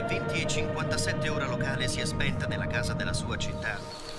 20:57 ora locale si è spenta nella casa della sua città.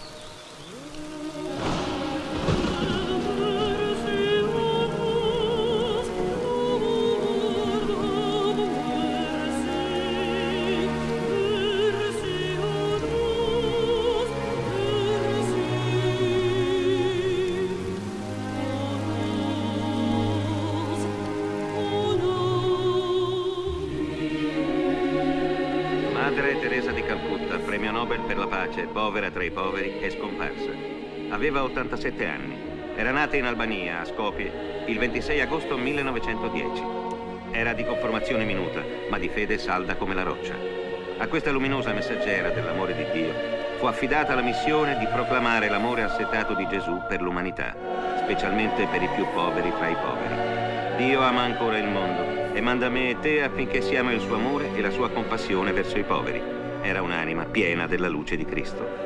Madre Teresa di Calcutta, premio Nobel per la pace, povera tra i poveri, è scomparsa. Aveva 87 anni. Era nata in Albania, a Skopje, il 26 agosto 1910. Era di conformazione minuta, ma di fede salda come la roccia. A questa luminosa messaggera dell'amore di Dio fu affidata la missione di proclamare l'amore assetato di Gesù per l'umanità, specialmente per i più poveri tra i poveri. Dio ama ancora il mondo e manda me e te affinché siamo il suo amore e la sua compassione verso i poveri. Era un'anima piena della luce di Cristo.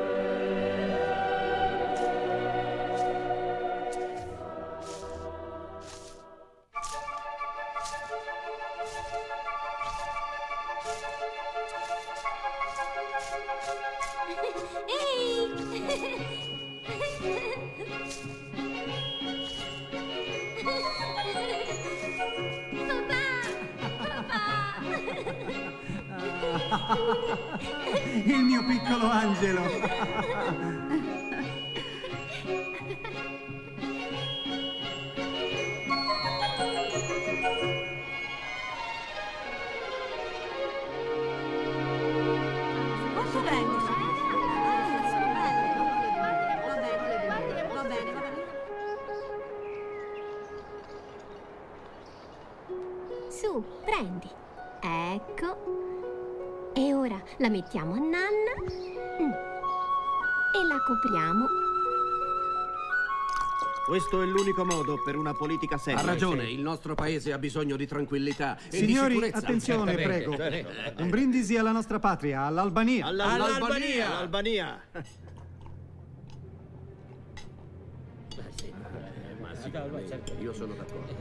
Il mio piccolo angelo. Molto bello. Va bene. Su, prendi. Ecco. E ora la mettiamo a nanna e la copriamo. Questo è l'unico modo per una politica seria. Ha ragione, il nostro paese ha bisogno di tranquillità e Signori, di sicurezza. attenzione, prego. Un brindisi alla nostra patria, all'Albania. All'Albania! Io sono d'accordo.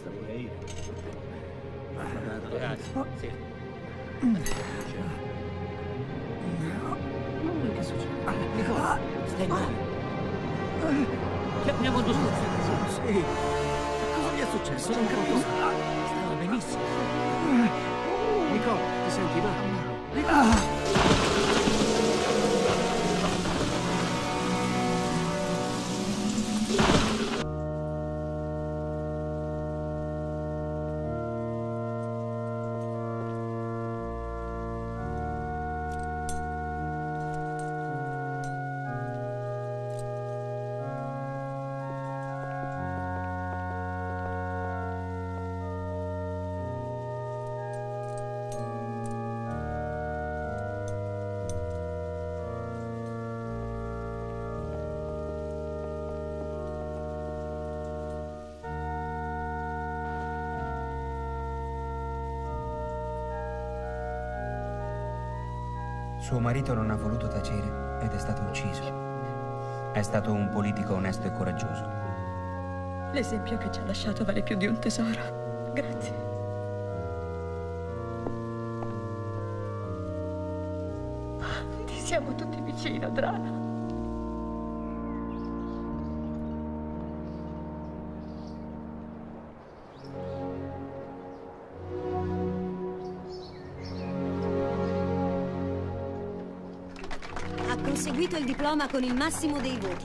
Che succede? Nicola, stai male? Chiamiamo il dottore. Sì. Cosa gli è successo? Non capisco. Stava benissimo. Nicola, ti senti male? Suo marito non ha voluto tacere ed è stato ucciso. È stato un politico onesto e coraggioso. L'esempio che ci ha lasciato vale più di un tesoro. Grazie. Ti siamo tutti vicino, Drana. Ha conseguito il diploma con il massimo dei voti.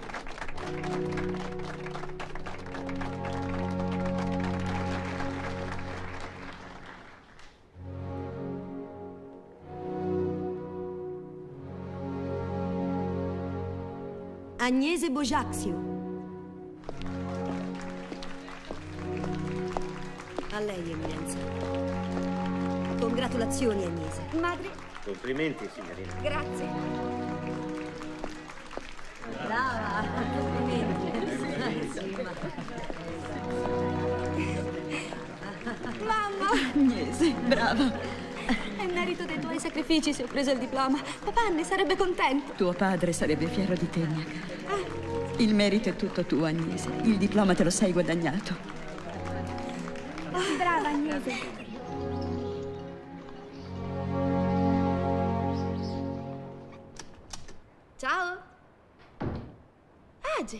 Agnese Bojaxio. A lei, Eminenza. Congratulazioni, Agnese. Madre. Complimenti, signorina. Grazie. Brava. Complimenti. Mamma. Agnese, brava. È merito dei tuoi sacrifici se ho preso il diploma. Papà ne sarebbe contento. Tuo padre sarebbe fiero di te, mia cara. Il merito è tutto tuo, Agnese. Il diploma te lo sei guadagnato. Brava, Agnese. strage.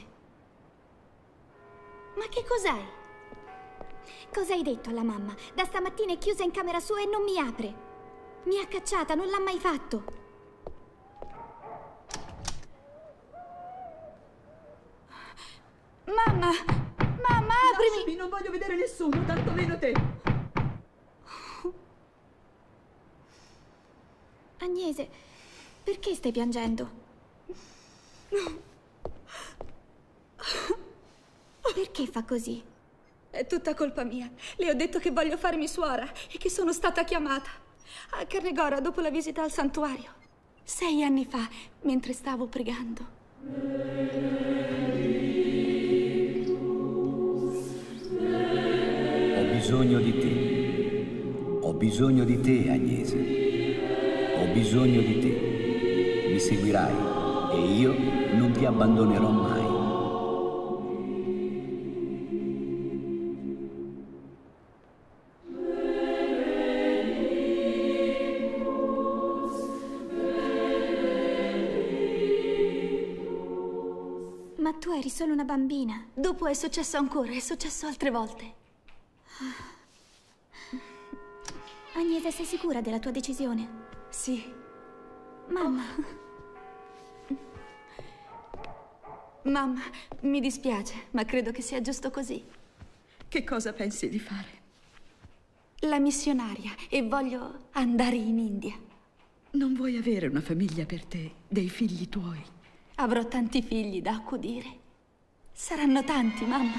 Ma che cos'hai? Cosa hai detto alla mamma? Da stamattina è chiusa in camera sua e non mi apre. Mi ha cacciata, non l'ha mai fatto. Mamma! Mamma, aprimi! Lasciami, non voglio vedere nessuno, tanto meno te. Agnese, perché stai piangendo? Perché fa così? È tutta colpa mia. Le ho detto che voglio farmi suora e che sono stata chiamata a Carnegora dopo la visita al santuario. 6 anni fa, mentre stavo pregando. Ho bisogno di te. Ho bisogno di te, Agnese. Ho bisogno di te. Mi seguirai e io non ti abbandonerò mai. Ma tu eri solo una bambina. Dopo è successo ancora, è successo altre volte. Agnese, sei sicura della tua decisione? Sì. Mamma. Mamma, mi dispiace, ma credo che sia giusto così. Che cosa pensi di fare? La missionaria e voglio andare in India. Non vuoi avere una famiglia per te, dei figli tuoi? Avrò tanti figli da accudire. Saranno tanti, mamma.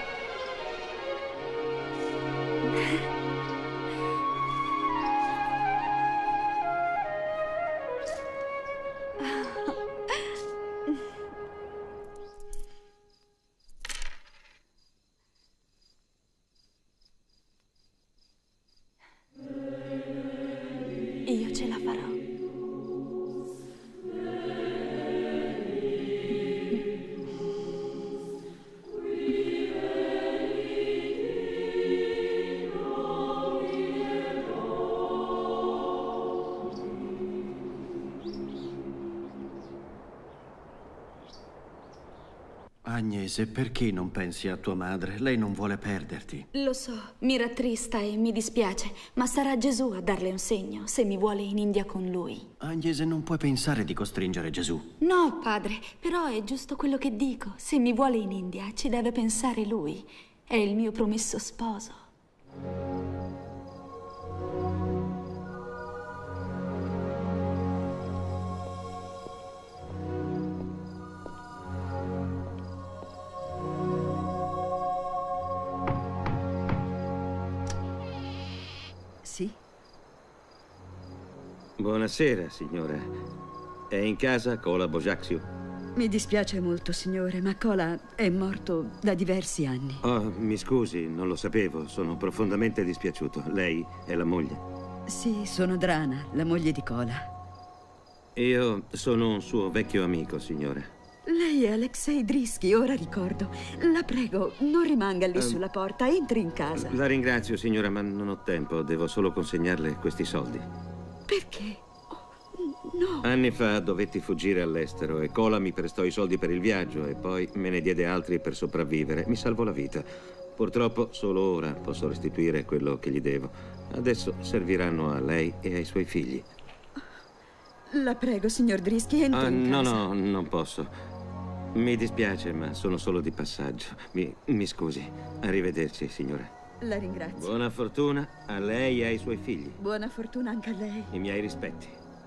Io ce la farò. Agnese, perché non pensi a tua madre? Lei non vuole perderti. Lo so, mi rattrista e mi dispiace, ma sarà Gesù a darle un segno se mi vuole in India con lui. Agnese, non puoi pensare di costringere Gesù. No, padre, però è giusto quello che dico. Se mi vuole in India, ci deve pensare lui. È il mio promesso sposo. Sì? Buonasera, signora. È in casa Kola Bojaxhiu? Mi dispiace molto, signore, ma Kola è morto da diversi anni. Oh, mi scusi, non lo sapevo. Sono profondamente dispiaciuto. Lei è la moglie? Sì, sono Drana, la moglie di Kola. Io sono un suo vecchio amico, signore. Lei è Alexei Drisky, ora ricordo. La prego, non rimanga lì sulla porta, entri in casa. La ringrazio, signora, ma non ho tempo. Devo solo consegnarle questi soldi. Perché? Oh, no. Anni fa dovetti fuggire all'estero e Kola mi prestò i soldi per il viaggio e poi me ne diede altri per sopravvivere. Mi salvò la vita. Purtroppo solo ora posso restituire quello che gli devo. Adesso serviranno a lei e ai suoi figli. La prego, signor Drisky, entri in casa. No, non posso. Mi dispiace, ma sono solo di passaggio. Mi scusi. Arrivederci, signora. La ringrazio. Buona fortuna a lei e ai suoi figli. Buona fortuna anche a lei. I miei rispetti.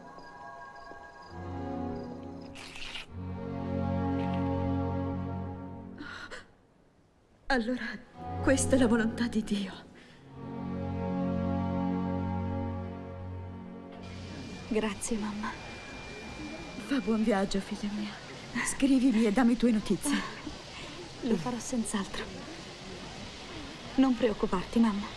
Allora, questa è la volontà di Dio. Grazie, mamma. Fa buon viaggio, figlia mia. Scrivimi e dammi tue notizie. Lo farò senz'altro. Non preoccuparti, mamma.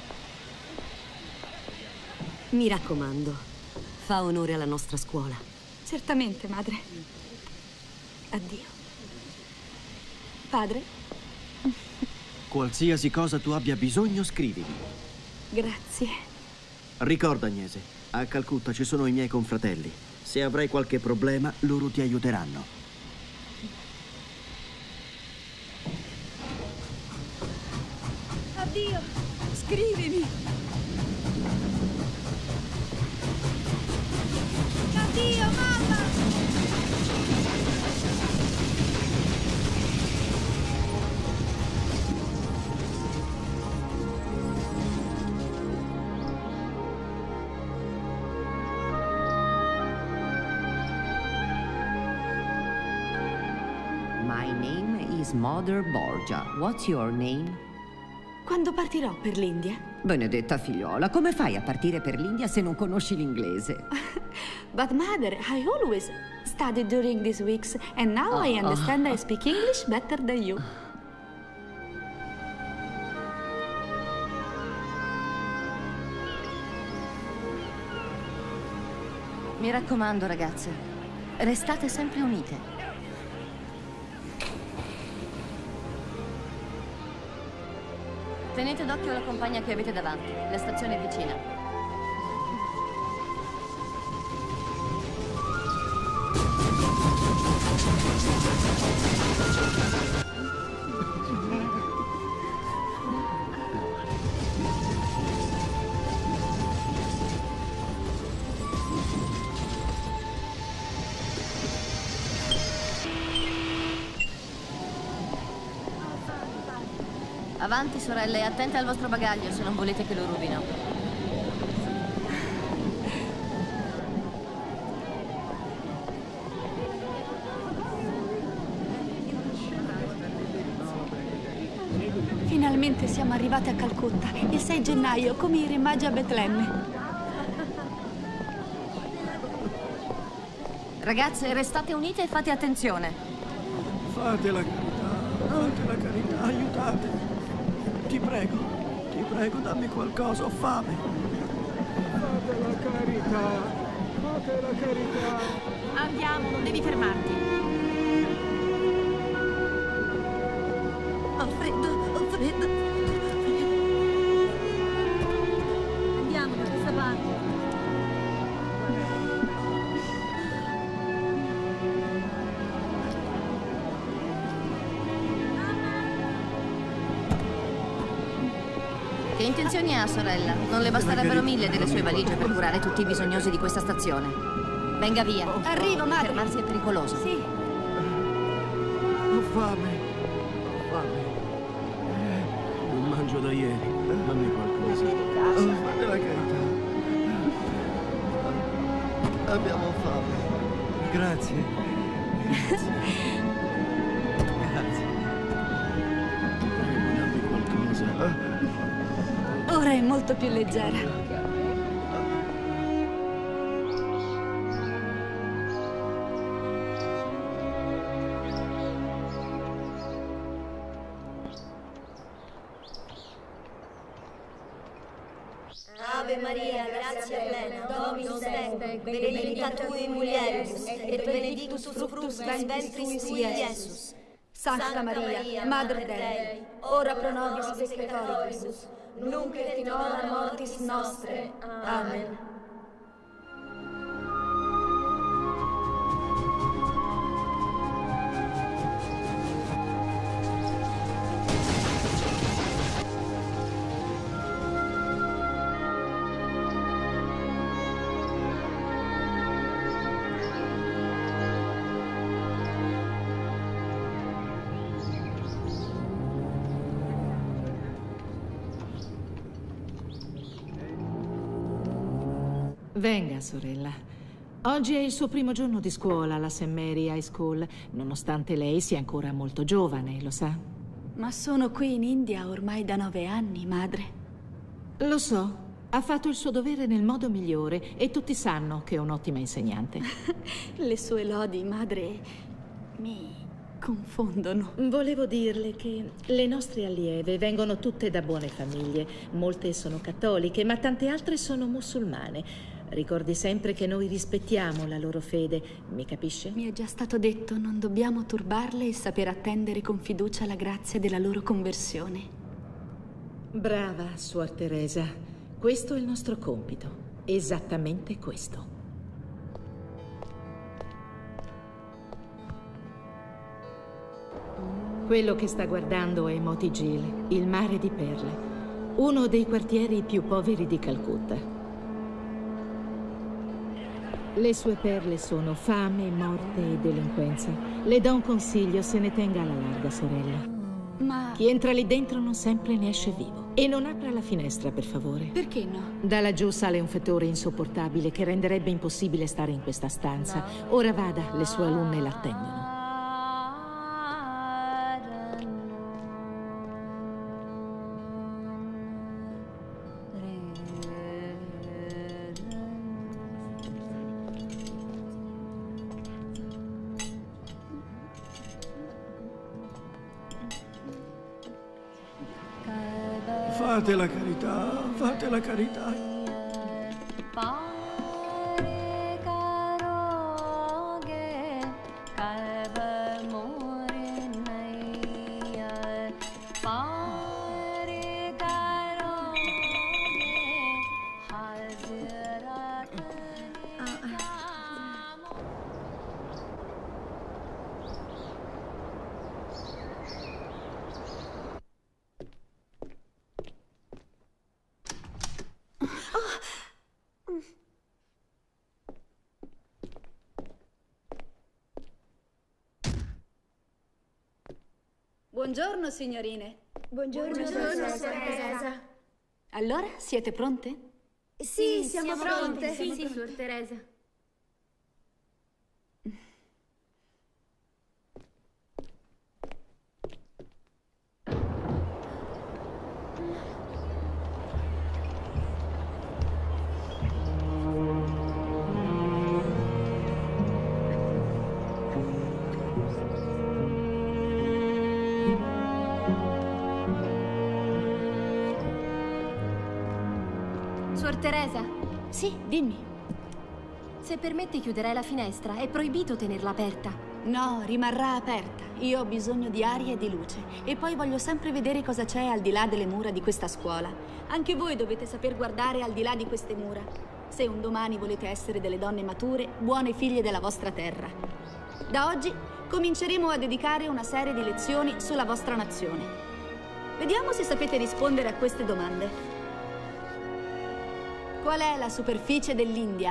Mi raccomando, fa onore alla nostra scuola. Certamente, madre. Addio. Padre? Qualsiasi cosa tu abbia bisogno, scrivimi. Grazie. Ricorda, Agnese, a Calcutta ci sono i miei confratelli. Se avrai qualche problema, loro ti aiuteranno. Scrivimi. Addio, mamma! My name is Mother Borgia. What's your name? Quando partirò per l'India? Benedetta figliola, come fai a partire per l'India se non conosci l'inglese? But mother, I always studied during these weeks and now I understand I speak English better than you. Mi raccomando, ragazze, restate sempre unite. Tenete d'occhio la compagna che avete davanti. La stazione è vicina. Avanti, sorelle, attente al vostro bagaglio se non volete che lo rubino. Finalmente siamo arrivate a Calcutta, il 6 gennaio, come i re magi a Betlemme. Ragazze, restate unite e fate attenzione. Fate la carità, aiutate. Ti prego, dammi qualcosa, ho fame. Fate la carità. Andiamo, non devi fermarti. Ho freddo. Andiamo da questa parte. Che intenzioni ha, sorella? Non le basterebbero 1000 delle sue valigie per curare tutti i bisognosi di questa stazione. Venga via. Arrivo, madre. Fermarsi è pericoloso. Sì. Ho fame. Non mangio da ieri. Dammi qualcosa. Fate la carità. Abbiamo fame. Grazie. Prego, dammi qualcosa. Ora è molto più leggera. Ave Maria, grazia plena, Dominus tecum, benedicta tui in mulieribus, et benedictus fructus ventris tui, Iesus. Santa Maria, Madre Dei, ora pro nobis peccatoribus, nunc et in hora mortis nostre. Amen. Venga, sorella. Oggi è il suo primo giorno di scuola alla St. Mary High School, nonostante lei sia ancora molto giovane, lo sa? Ma sono qui in India ormai da 9 anni, madre. Lo so. Ha fatto il suo dovere nel modo migliore e tutti sanno che è un'ottima insegnante. Le sue lodi, madre, mi confondono. Volevo dirle che le nostre allieve vengono tutte da buone famiglie. Molte sono cattoliche, ma tante altre sono musulmane. Ricordi sempre che noi rispettiamo la loro fede, mi capisce? Mi è già stato detto, non dobbiamo turbarle e saper attendere con fiducia la grazia della loro conversione. Brava, Suor Teresa. Questo è il nostro compito. Esattamente questo. Quello che sta guardando è Moti Ghil, il mare di perle. uno dei quartieri più poveri di Calcutta. Le sue perle sono fame, morte e delinquenza. Le do un consiglio, se ne tenga alla larga, sorella. Ma... Chi entra lì dentro non sempre ne esce vivo. E non apra la finestra, per favore. Perché no? Da laggiù sale un fetore insopportabile che renderebbe impossibile stare in questa stanza. Ora vada, le sue alunne l'attendono. Fate la carità, fate la carità. Buongiorno, signorine. Buongiorno, Suor Teresa. Allora, siete pronte? Sì, siamo pronte. Sì, Suor Teresa. Suor Teresa. Sì, dimmi. Se permette chiuderei la finestra. È proibito tenerla aperta. No, rimarrà aperta. Io ho bisogno di aria e di luce. E poi voglio sempre vedere cosa c'è al di là delle mura di questa scuola. Anche voi dovete saper guardare al di là di queste mura. Se un domani volete essere delle donne mature, buone figlie della vostra terra. Da oggi cominceremo a dedicare una serie di lezioni sulla vostra nazione. Vediamo se sapete rispondere a queste domande. Qual è la superficie dell'India?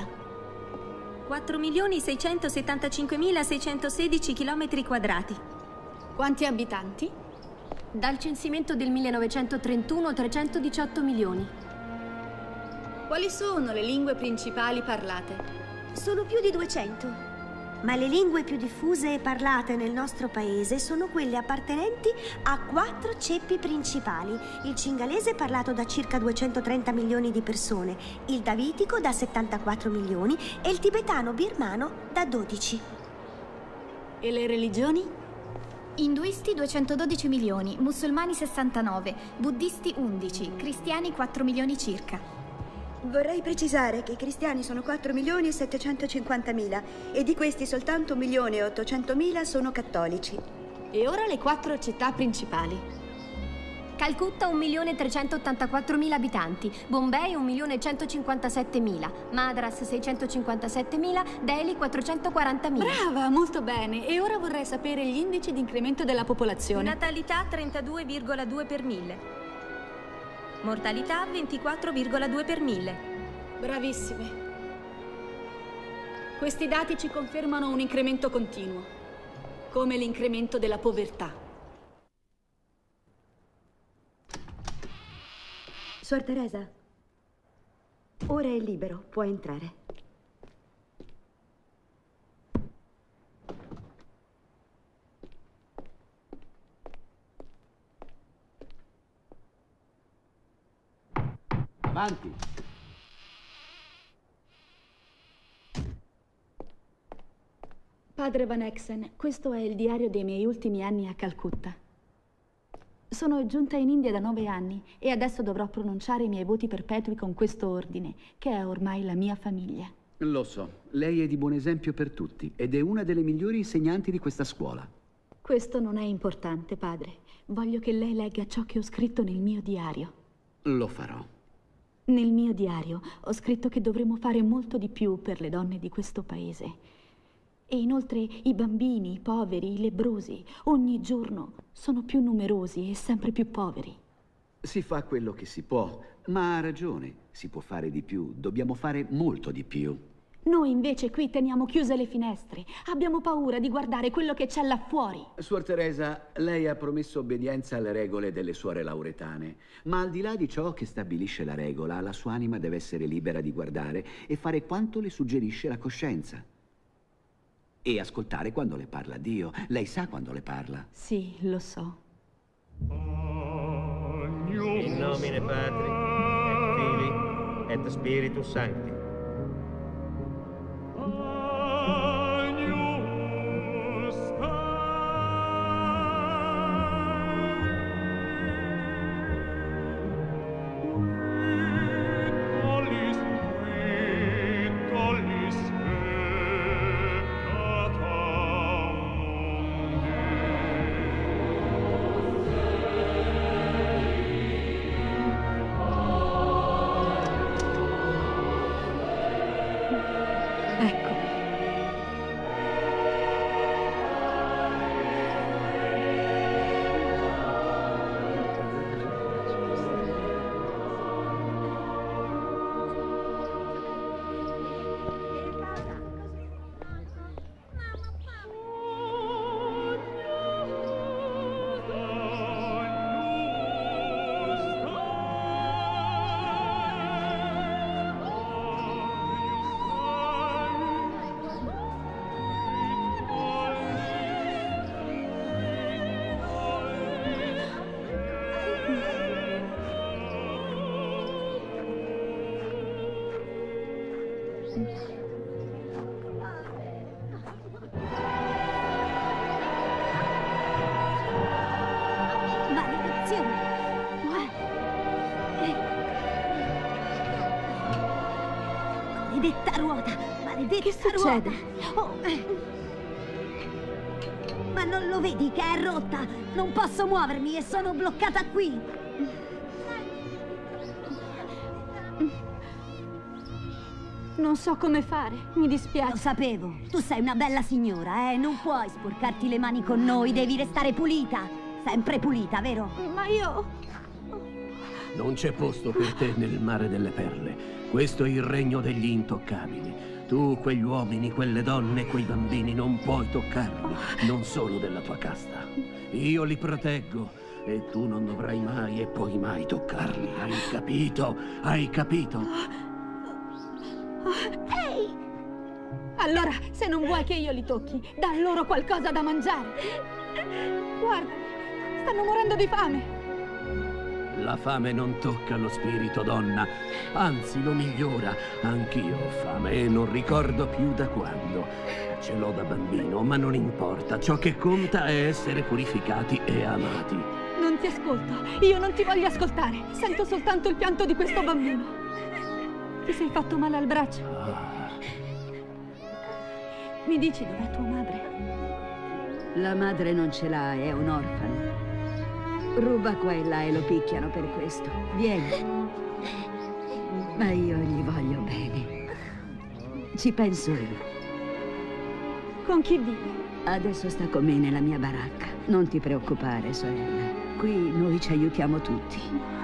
4.675.616 km². Quanti abitanti? Dal censimento del 1931, 318 milioni. Quali sono le lingue principali parlate? Sono più di 200. Ma le lingue più diffuse e parlate nel nostro paese sono quelle appartenenti a 4 ceppi principali. Il cingalese parlato da circa 230 milioni di persone, il davitico da 74 milioni e il tibetano birmano da 12. E le religioni? Induisti 212 milioni, musulmani 69, buddisti 11, cristiani 4 milioni circa. Vorrei precisare che i cristiani sono 4.750.000 e di questi soltanto 1.800.000 sono cattolici. E ora le 4 città principali. Calcutta 1.384.000 abitanti, Bombay 1.157.000, Madras 657.000, Delhi 440.000. Brava, molto bene. E ora vorrei sapere gli indici di incremento della popolazione. Natalità 32,2 per 1000. Mortalità 24,2 per 1000. Bravissime. Questi dati ci confermano un incremento continuo, come l'incremento della povertà. Suor Teresa, ora è libero, può entrare. Avanti. Padre Van Exen, questo è il diario dei miei ultimi anni a Calcutta. Sono giunta in India da 9 anni e adesso dovrò pronunciare i miei voti perpetui con questo ordine, che è ormai la mia famiglia. Lo so, lei è di buon esempio per tutti ed è una delle migliori insegnanti di questa scuola. Questo non è importante, padre. Voglio che lei legga ciò che ho scritto nel mio diario. Lo farò. Nel mio diario ho scritto che dovremmo fare molto di più per le donne di questo paese. E inoltre i bambini, i poveri, i lebbrosi, ogni giorno sono più numerosi e sempre più poveri. Si fa quello che si può, ma ha ragione. Si può fare di più, dobbiamo fare molto di più. Noi invece qui teniamo chiuse le finestre. Abbiamo paura di guardare quello che c'è là fuori. Suor Teresa, lei ha promesso obbedienza alle regole delle suore lauretane, ma al di là di ciò che stabilisce la regola, la sua anima deve essere libera di guardare e fare quanto le suggerisce la coscienza. E ascoltare quando le parla Dio. Lei sa quando le parla. Sì, lo so. In nomine Patri, et Filii, et Spiritus Sancti. Maledetta ruota! Maledetta Che succede? ruota! Oh. Ma non lo vedi che è rotta? Non posso muovermi e sono bloccata qui! Non so come fare, mi dispiace. Lo sapevo. Tu sei una bella signora, Non puoi sporcarti le mani con noi, devi restare pulita. Sempre pulita, vero? Ma io... Non c'è posto per te nel mare delle perle. Questo è il regno degli intoccabili. Tu, quegli uomini, quelle donne, quei bambini, non puoi toccarli. Non sono della tua casta. Io li proteggo e tu non dovrai mai e poi mai toccarli. Hai capito? Hai capito? Ehi! Allora, se non vuoi che io li tocchi, dà loro qualcosa da mangiare. Guarda, stanno morendo di fame. La fame non tocca lo spirito, donna, anzi lo migliora. Anch'io ho fame e non ricordo più da quando. Ce l'ho da bambino, ma non importa. Ciò che conta è essere purificati e amati. Non ti ascolto, io non ti voglio ascoltare. Sento soltanto il pianto di questo bambino. Ti sei fatto male al braccio? Mi dici dov'è tua madre? La madre non ce l'ha, è un orfano. Ruba qua e là e lo picchiano per questo. Vieni. Ma io gli voglio bene. Ci penso io. Con chi vive? Adesso sta con me nella mia baracca. Non ti preoccupare, sorella. Qui noi ci aiutiamo tutti.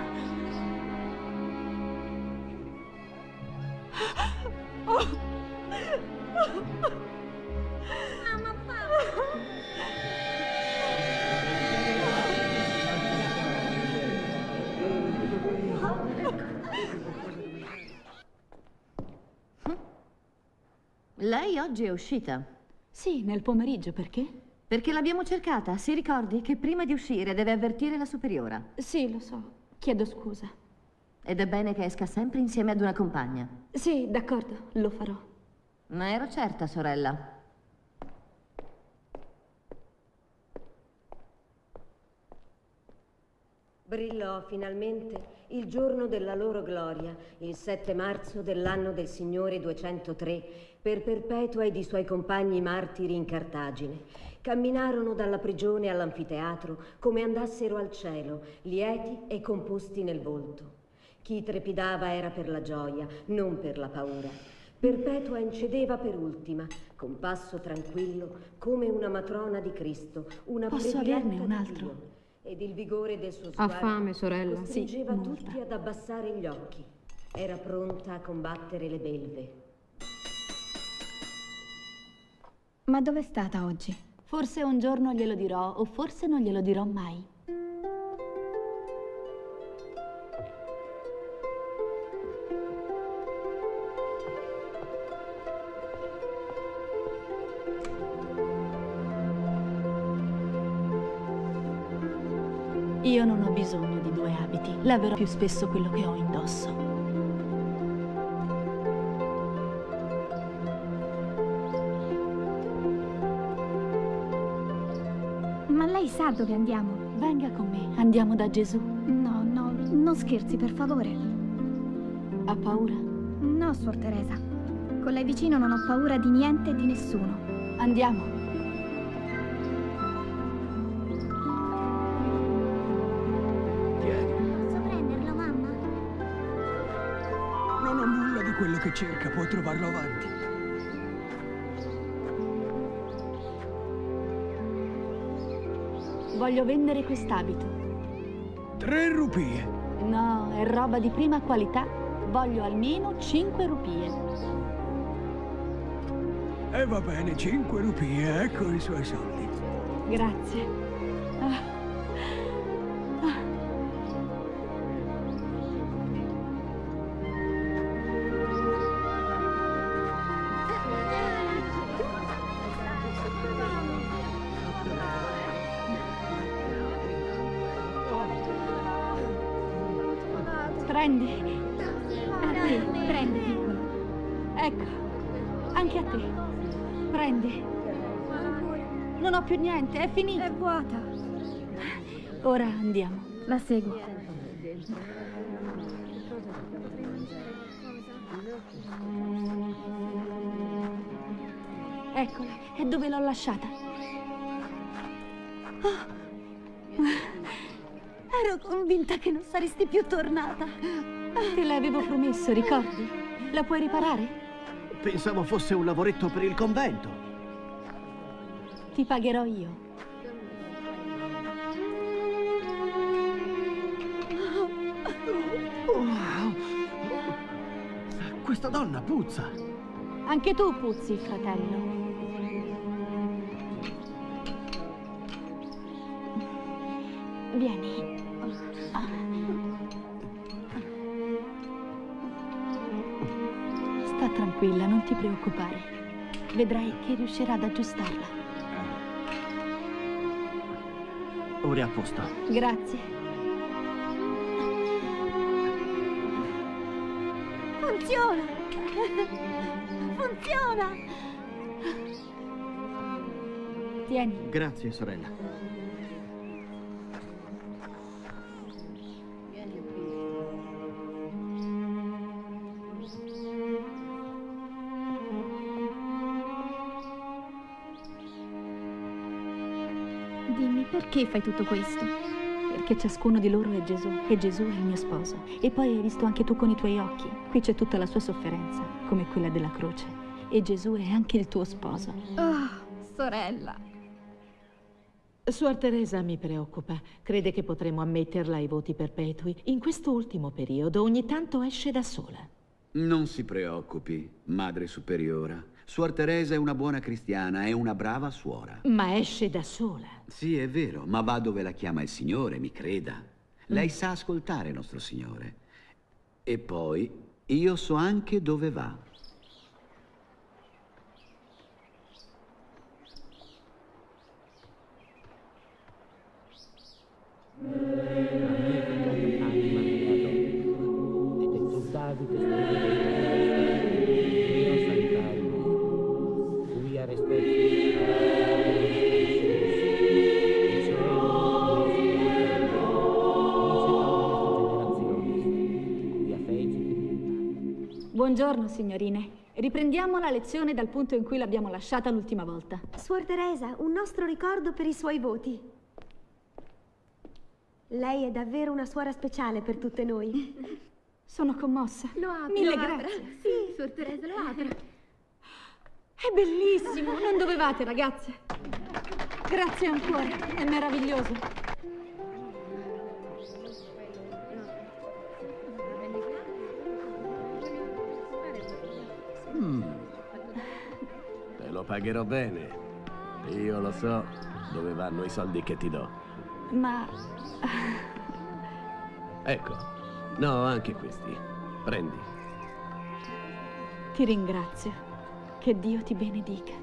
Lei oggi è uscita? Sì, nel pomeriggio, perché? Perché l'abbiamo cercata, si ricordi che prima di uscire deve avvertire la superiora. Sì, lo so. Chiedo scusa. Ed è bene che esca sempre insieme ad una compagna. Sì, d'accordo, lo farò. Ma ero certa, sorella. Brillò finalmente il giorno della loro gloria, il 7 marzo dell'anno del Signore 203, per Perpetua ed i suoi compagni martiri in Cartagine. Camminarono dalla prigione all'anfiteatro come andassero al cielo, lieti e composti nel volto. Chi trepidava era per la gioia, non per la paura. Perpetua incedeva per ultima, con passo tranquillo, come una matrona di Cristo, una Posso prediletta averne un di altro? Dio. ed il vigore del suo Ha sguardo fame, sorella? costringeva Sì, tutti ad abbassare gli occhi. Era pronta a combattere le belve. Ma dov'è stata oggi? Forse un giorno glielo dirò, o forse non glielo dirò mai. Io non ho bisogno di 2 abiti. Laverò più spesso quello che ho indosso. Ma lei sa dove andiamo? Venga con me, andiamo da Gesù. No, non scherzi, per favore. Ha paura? No, Suor Teresa. Con lei vicino non ho paura di niente e di nessuno. Andiamo. Non ho nulla di quello che cerca, può trovarlo avanti. Voglio vendere quest'abito. 3 rupie. No, è roba di prima qualità. Voglio almeno 5 rupie. E va bene, 5 rupie, ecco i suoi soldi. Grazie. Prendi. A te, prendi, piccolo. Ecco, anche a te. Prendi. Non ho più niente, è finita. È vuota. Ora andiamo. La seguo. Eccola, è dove l'ho lasciata. Ero convinta che non saresti più tornata. Te l'avevo promesso, ricordi? La puoi riparare? Pensavo fosse un lavoretto per il convento. Ti pagherò io. Wow. Questa donna puzza. Anche tu puzzi, fratello. Vieni. Sta tranquilla, non ti preoccupare. Vedrai che riuscirà ad aggiustarla. Ora è a posto. Grazie. Funziona! Funziona! Tieni. Grazie, sorella. Dimmi, perché fai tutto questo? Perché ciascuno di loro è Gesù e Gesù è il mio sposo. E poi hai visto anche tu con i tuoi occhi. Qui c'è tutta la sua sofferenza, come quella della croce. E Gesù è anche il tuo sposo. Oh, sorella. Suor Teresa mi preoccupa. Crede che potremo ammetterla ai voti perpetui. In questo ultimo periodo ogni tanto esce da sola. Non si preoccupi, Madre Superiora. Suor Teresa è una buona cristiana, è una brava suora. Ma esce da sola. Sì, è vero, ma va dove la chiama il Signore, mi creda. Lei sa ascoltare nostro Signore. E poi, io so anche dove va. Buongiorno, signorine. Riprendiamo la lezione dal punto in cui l'abbiamo lasciata l'ultima volta. Suor Teresa, un nostro ricordo per i suoi voti. Lei è davvero una suora speciale per tutte noi. Sono commossa. Lo apro. Mille lo apra. grazie. Sì, Suor Teresa, lo apra. È bellissimo. Non dovevate, ragazze. Grazie ancora. È meraviglioso. lo pagherò bene. Io lo so dove vanno i soldi che ti do. Ma... Ecco. No, anche questi. Prendi. Ti ringrazio. Che Dio ti benedica.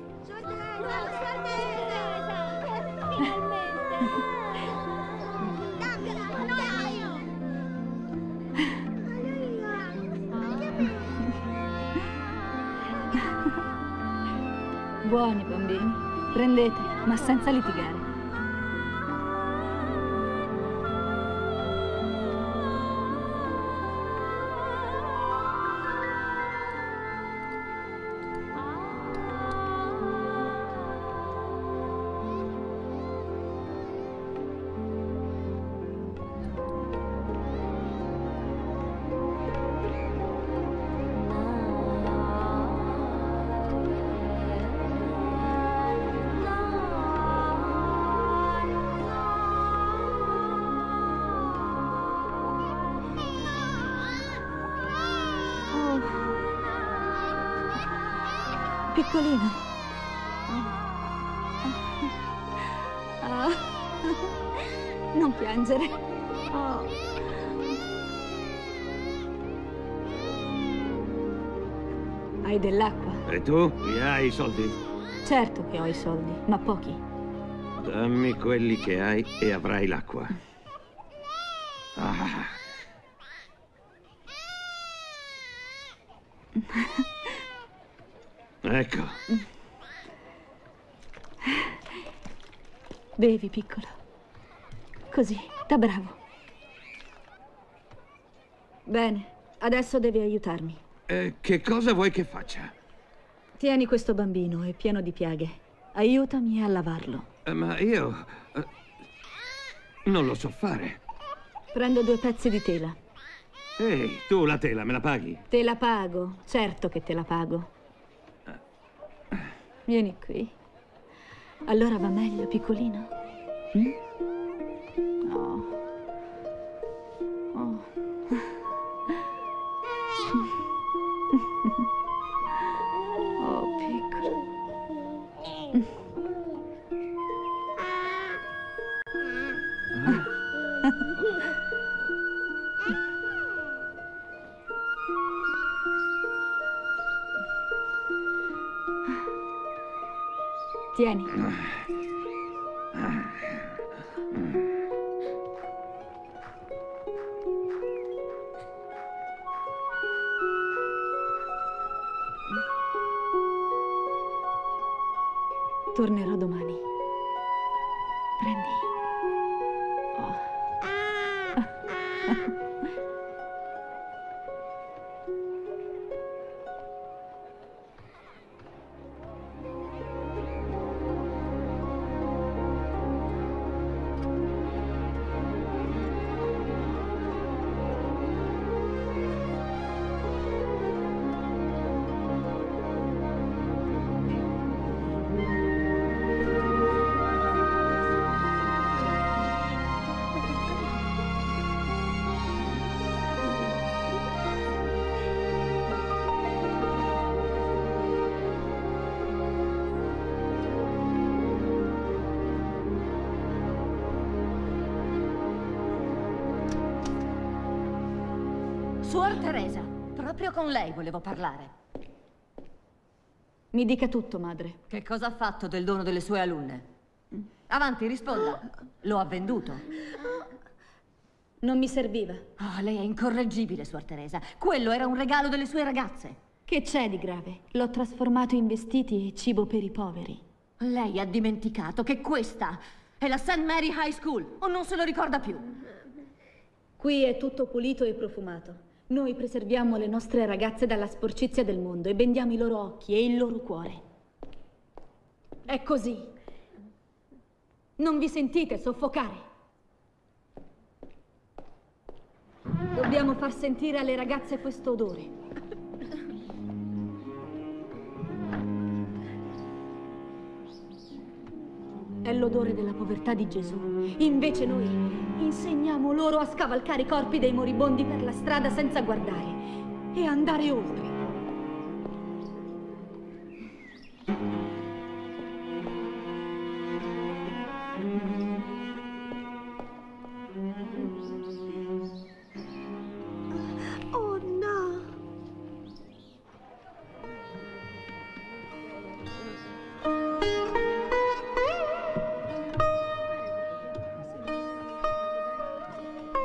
Buoni bambini, prendete, ma senza litigare. Piccolino. Non piangere. Hai dell'acqua? E tu? Li hai i soldi? Certo che ho i soldi, ma pochi. Dammi quelli che hai e avrai l'acqua. Ah. Ecco. Bevi, piccolo. Così, da bravo. Bene, adesso devi aiutarmi. Che cosa vuoi che faccia? Tieni questo bambino, è pieno di piaghe. Aiutami a lavarlo. Ma io... non lo so fare. Prendo 2 pezzi di tela. Ehi, tu la tela me la paghi? Te la pago, certo che te la pago. Vieni qui. Allora va meglio, piccolino? Oh. Oh. Oh, piccolo. Tieni. Tornerò domani. Prendi. Oh. Suor Teresa, proprio con lei volevo parlare. Mi dica tutto, madre. Che cosa ha fatto del dono delle sue alunne? Avanti, risponda. Lo ha venduto. Non mi serviva. Oh, lei è incorreggibile, Suor Teresa. Quello era un regalo delle sue ragazze. Che c'è di grave? L'ho trasformato in vestiti e cibo per i poveri. Lei ha dimenticato che questa è la St. Mary High School, o non se lo ricorda più? Qui è tutto pulito e profumato. Noi preserviamo le nostre ragazze dalla sporcizia del mondo e bendiamo i loro occhi e il loro cuore. È così. Non vi sentite soffocare? Dobbiamo far sentire alle ragazze questo odore. È l'odore della povertà di Gesù. Invece noi insegniamo loro a scavalcare i corpi dei moribondi per la strada senza guardare e andare oltre.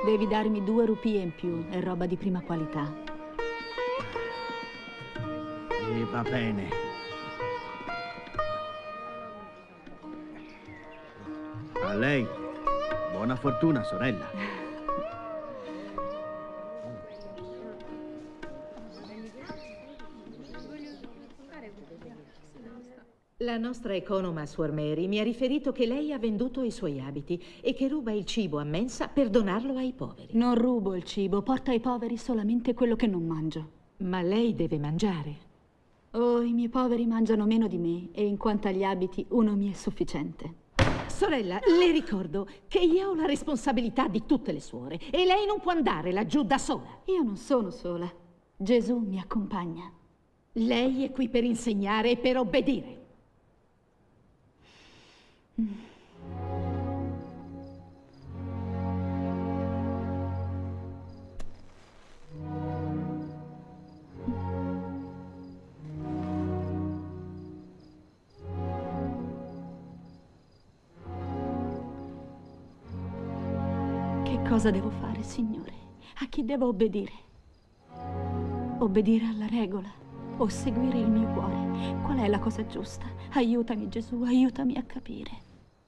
Devi darmi 2 rupie in più, è roba di prima qualità. E va bene. A lei. Buona fortuna, sorella. La nostra economa, Suor Mary, mi ha riferito che lei ha venduto i suoi abiti e che ruba il cibo a mensa per donarlo ai poveri. Non rubo il cibo, porto ai poveri solamente quello che non mangio. Ma lei deve mangiare. Oh, i miei poveri mangiano meno di me e in quanto agli abiti uno mi è sufficiente. Sorella, le ricordo che io ho la responsabilità di tutte le suore e lei non può andare laggiù da sola. Io non sono sola. Gesù mi accompagna. Lei è qui per insegnare e per obbedire. Che cosa devo fare, Signore? A chi devo obbedire? Obbedire alla regola o seguire il mio cuore? Qual è la cosa giusta? Aiutami, Gesù, aiutami a capire.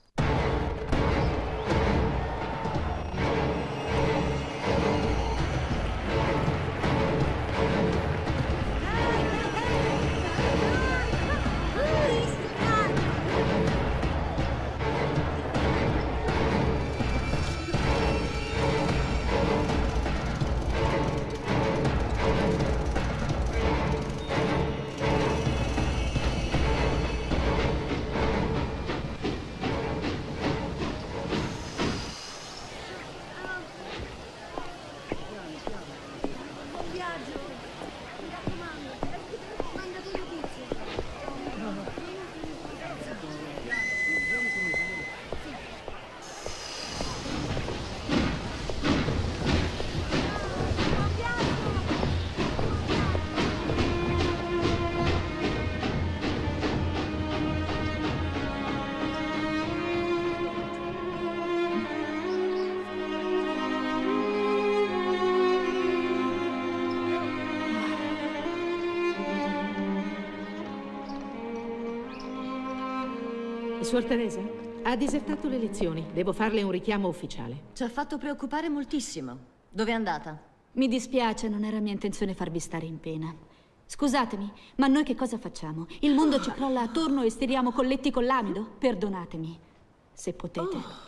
Suor Teresa, ha disertato le lezioni. Devo farle un richiamo ufficiale. Ci ha fatto preoccupare moltissimo. Dove è andata? Mi dispiace, non era mia intenzione farvi stare in pena. Scusatemi, ma noi che cosa facciamo? Il mondo ci crolla attorno e stiriamo colletti con l'amido? Perdonatemi, se potete.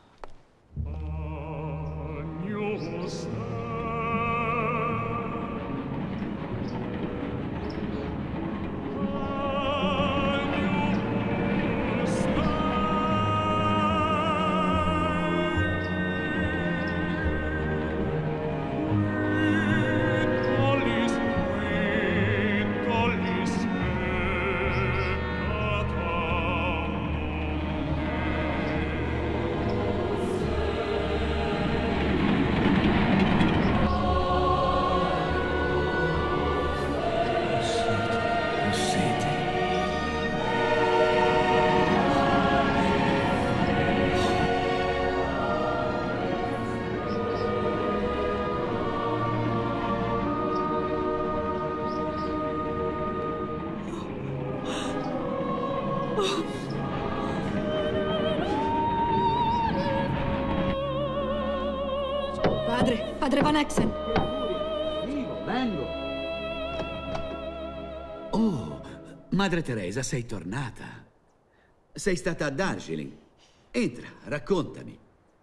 Padre Van Exen. Vengo. Oh, Madre Teresa, sei tornata. Sei stata a Darjeeling. Entra, raccontami.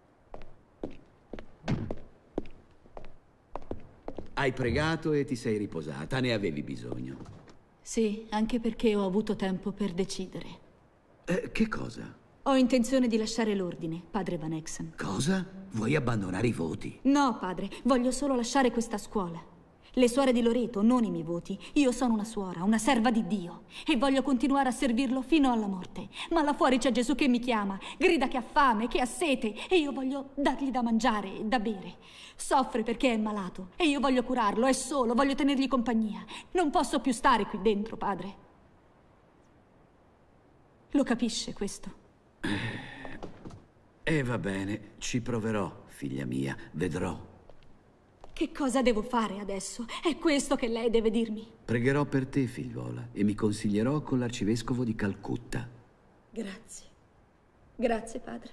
Hai pregato e ti sei riposata, ne avevi bisogno. Sì, anche perché ho avuto tempo per decidere. Che cosa? Ho intenzione di lasciare l'ordine, padre Van Exen. Cosa? Vuoi abbandonare i voti? No, padre, voglio solo lasciare questa scuola. Le suore di Loreto, non i miei voti. Io sono una suora, una serva di Dio. E voglio continuare a servirlo fino alla morte. Ma là fuori c'è Gesù che mi chiama. Grida che ha fame, che ha sete. E io voglio dargli da mangiare e da bere. Soffre perché è malato. E io voglio curarlo, è solo, voglio tenergli compagnia. Non posso più stare qui dentro, padre. Lo capisce questo? È E va bene, ci proverò, figlia mia, vedrò. Che cosa devo fare adesso? È questo che lei deve dirmi. Pregherò per te, figliuola, e mi consiglierò con l'arcivescovo di Calcutta. Grazie. Grazie, padre.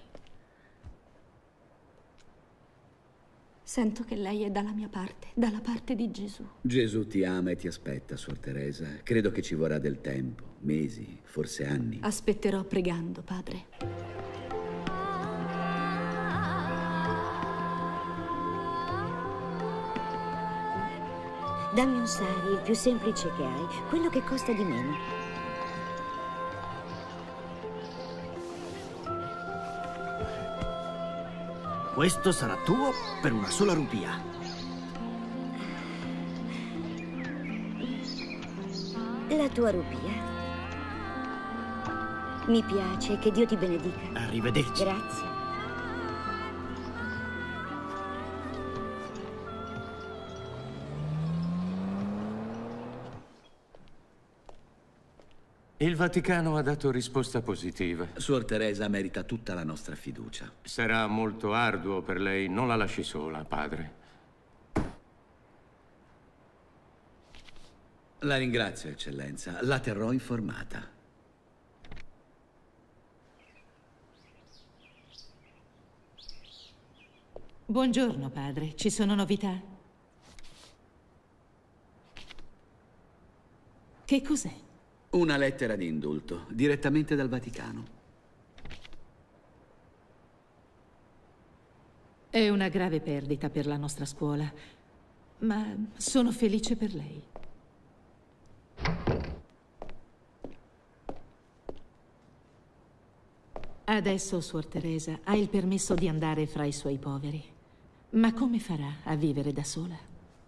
Sento che lei è dalla mia parte, dalla parte di Gesù. Gesù ti ama e ti aspetta, Suor Teresa. Credo che ci vorrà del tempo, mesi, forse anni. Aspetterò pregando, padre. Dammi un sari, il più semplice che hai, quello che costa di meno. Questo sarà tuo per una sola rupia. La tua rupia. Mi piace, che Dio ti benedica. Arrivederci. Grazie. Il Vaticano ha dato risposta positiva. Suor Teresa merita tutta la nostra fiducia. Sarà molto arduo per lei, non la lasci sola, padre. La ringrazio, Eccellenza. La terrò informata. Buongiorno, padre. Ci sono novità? Che cos'è? Una lettera di indulto, direttamente dal Vaticano. È una grave perdita per la nostra scuola, ma sono felice per lei. Adesso, Suor Teresa, ha il permesso di andare fra i suoi poveri. Ma come farà a vivere da sola?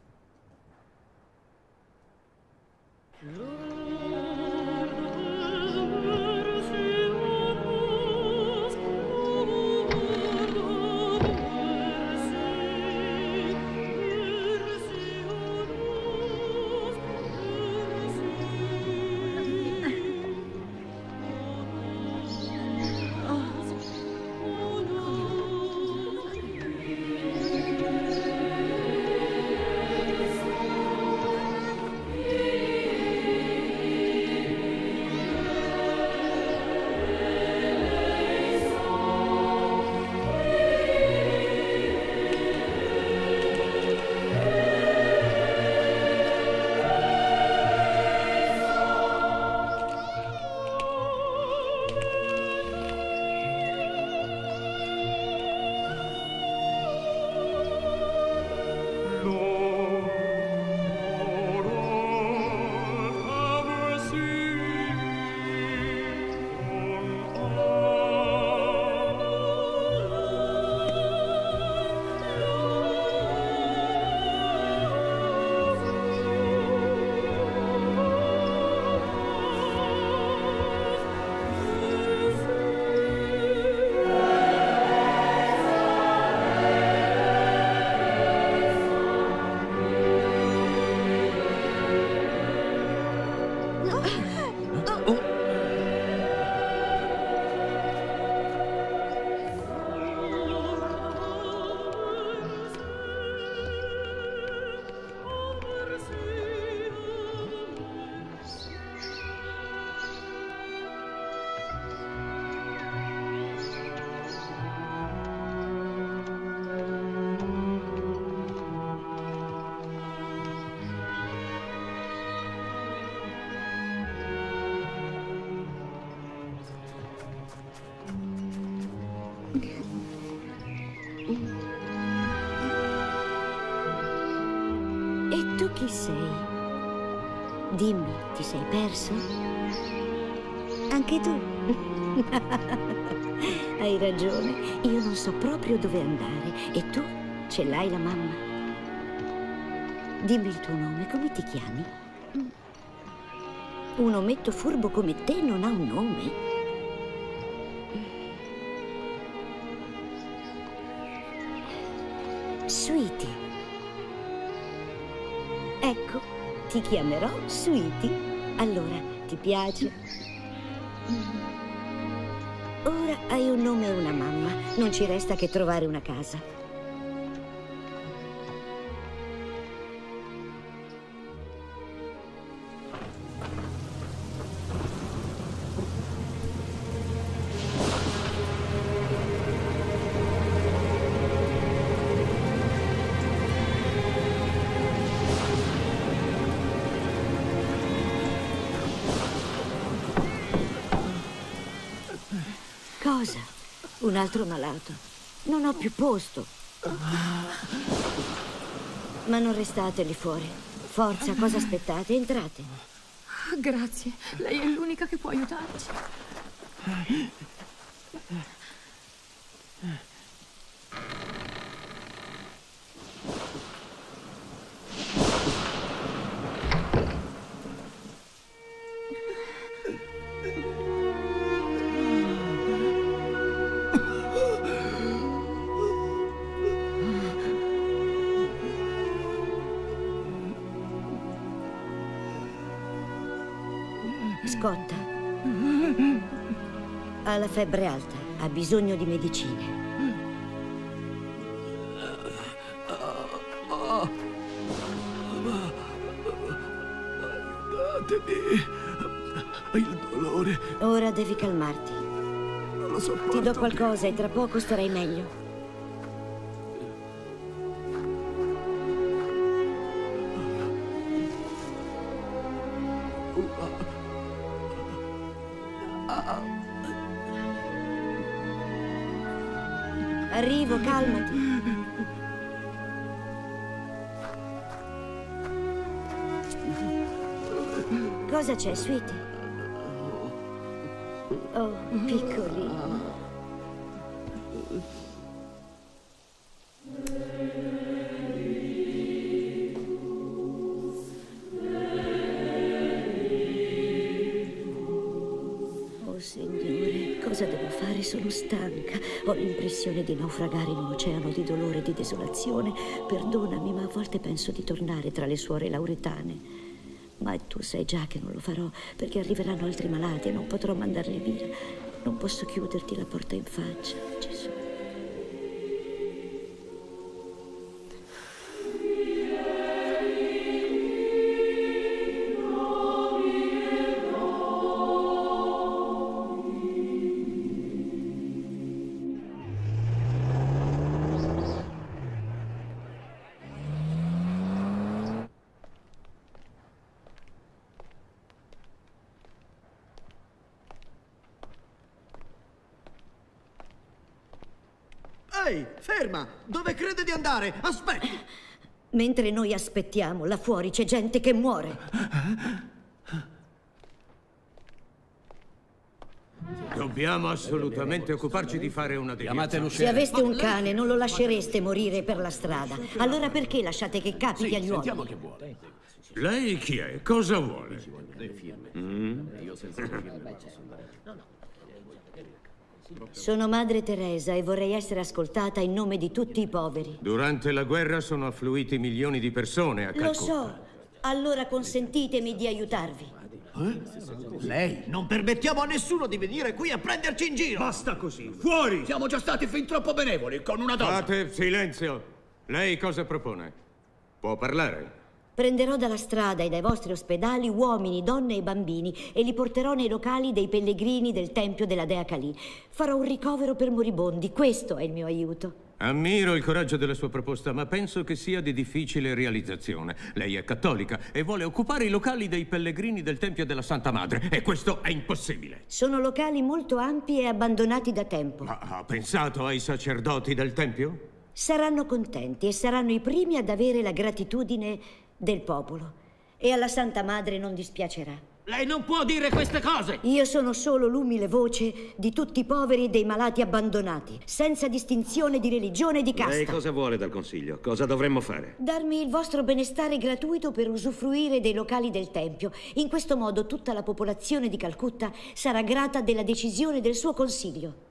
E tu chi sei? Dimmi, ti sei perso? Anche tu? Hai ragione, io non so proprio dove andare. E tu? Ce l'hai la mamma? Dimmi il tuo nome, come ti chiami? Un ometto furbo come te non ha un nome? Sweetie. Ecco, ti chiamerò Sweetie. Allora, ti piace? Ora hai un nome e una mamma. Non ci resta che trovare una casa. Cosa? Un altro malato. Non ho più posto. Ma non restate lì fuori. Forza, cosa aspettate? Entrate. Grazie. Lei è l'unica che può aiutarci. Scotta. Ha la febbre alta, ha bisogno di medicine. Datemi il dolore. Ora devi calmarti. Non lo sopporto. Ti do qualcosa e tra poco starai meglio. Arrivo, calmati. Cosa c'è, Sweetie? Oh, piccolino. Signore, cosa devo fare? Sono stanca. Ho l'impressione di naufragare in un oceano di dolore e di desolazione. Perdonami, ma a volte penso di tornare tra le suore lauretane. Ma tu sai già che non lo farò, perché arriveranno altri malati e non potrò mandarli via. Non posso chiuderti la porta in faccia, Gesù. Ehi, ferma! Dove crede di andare? Aspetti! Mentre noi aspettiamo, là fuori c'è gente che muore. Dobbiamo assolutamente occuparci di fare una deviazione. Se aveste un cane, non lo lascereste morire per la strada. Allora perché lasciate che capiti agli uomini? Che vuole. Lei chi è? Cosa vuole? Sono Madre Teresa e vorrei essere ascoltata in nome di tutti i poveri. Durante la guerra sono affluiti milioni di persone a Calcutta. Lo so. Allora consentitemi di aiutarvi. Lei? Non permettiamo a nessuno di venire qui a prenderci in giro! Basta così, fuori! Siamo già stati fin troppo benevoli con una donna! Fate silenzio! Lei cosa propone? Può parlare? Prenderò dalla strada e dai vostri ospedali uomini, donne e bambini e li porterò nei locali dei pellegrini del tempio della dea Kali. Farò un ricovero per moribondi, questo è il mio aiuto. Ammiro il coraggio della sua proposta, ma penso che sia di difficile realizzazione. Lei è cattolica e vuole occupare i locali dei pellegrini del tempio della Santa Madre, e questo è impossibile. Sono locali molto ampi e abbandonati da tempo. Ma ha pensato ai sacerdoti del tempio? Saranno contenti e saranno i primi ad avere la gratitudine del popolo. E alla Santa Madre non dispiacerà. Lei non può dire queste cose! Io sono solo l'umile voce di tutti i poveri e dei malati abbandonati, senza distinzione di religione e di casta. Lei cosa vuole dal Consiglio? Cosa dovremmo fare? Darmi il vostro benestare gratuito per usufruire dei locali del Tempio. In questo modo tutta la popolazione di Calcutta sarà grata della decisione del suo Consiglio.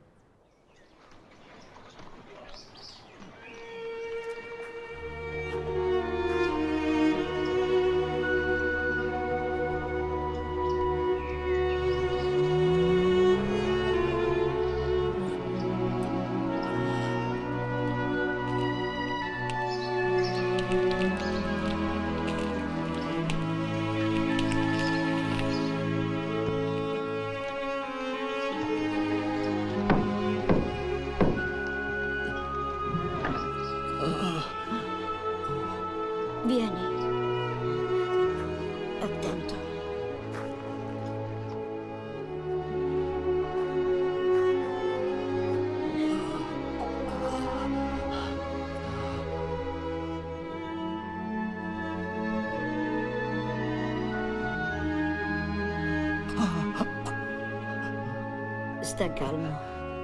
Sta calmo.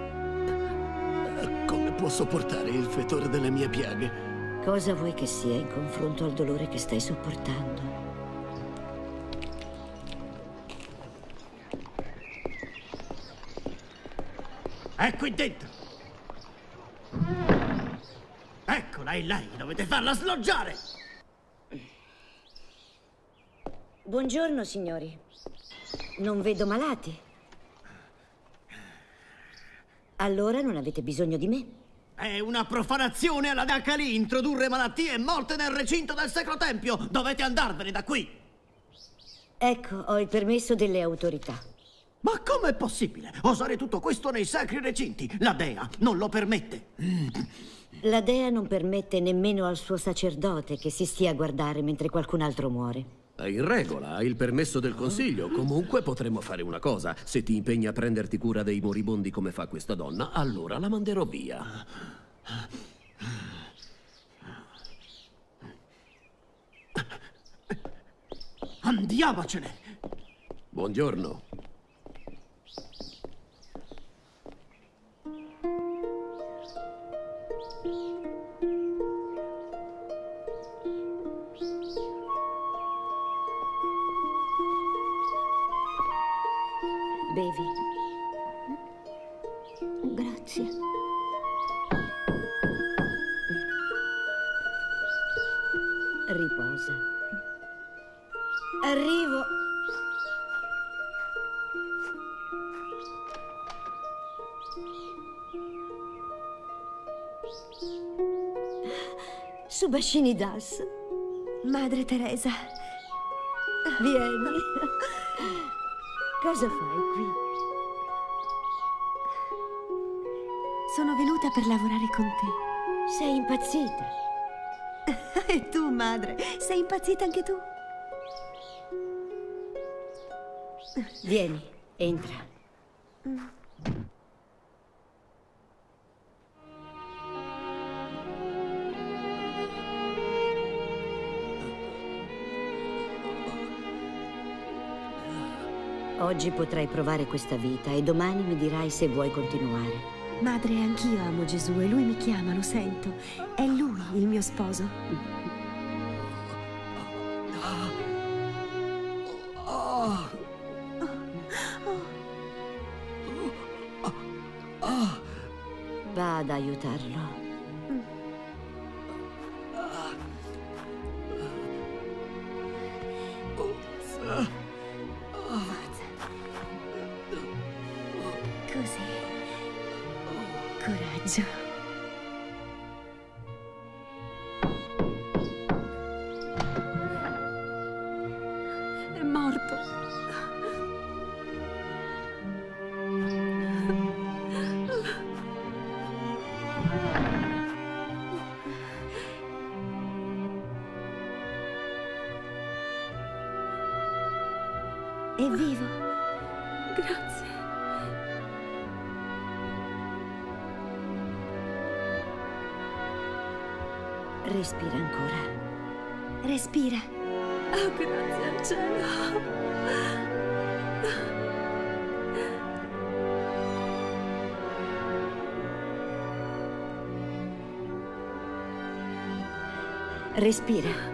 Come può sopportare il fetore delle mie piaghe? Cosa vuoi che sia in confronto al dolore che stai sopportando? È qui dentro! Eccola, è lei! Dovete farla sloggiare! Buongiorno, signori. Non vedo malati. Allora non avete bisogno di me. È una profanazione alla Dakali introdurre malattie e morte nel recinto del Sacro Tempio! Dovete andarvene da qui! Ecco, ho il permesso delle autorità. Ma com'è possibile osare tutto questo nei sacri recinti? La dea non lo permette. La dea non permette nemmeno al suo sacerdote che si stia a guardare mentre qualcun altro muore. È in regola, hai il permesso del consiglio. Comunque potremmo fare una cosa. Se ti impegni a prenderti cura dei moribondi come fa questa donna, allora la manderò via. Andiamocene! Buongiorno. Bevi. Grazie. Riposa. Arrivo. Subashini Das. Madre Teresa. Vieni. Cosa fai qui? Sono venuta per lavorare con te. Sei impazzita. E tu, madre, sei impazzita anche tu? Vieni, entra. Oggi potrai provare questa vita e domani mi dirai se vuoi continuare. Madre, anch'io amo Gesù e lui mi chiama, lo sento. È lui il mio sposo. Va ad aiutarlo. Così. Coraggio. È morto. È vivo. Grazie. Respira ancora. Respira. Oh, grazie al cielo. Respira.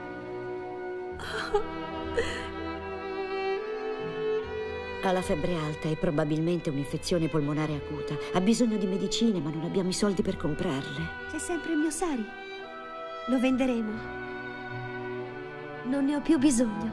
Ha la febbre alta e probabilmente un'infezione polmonare acuta. Ha bisogno di medicine, ma non abbiamo i soldi per comprarle. C'è sempre il mio sari. Lo venderemo. Non ne ho più bisogno.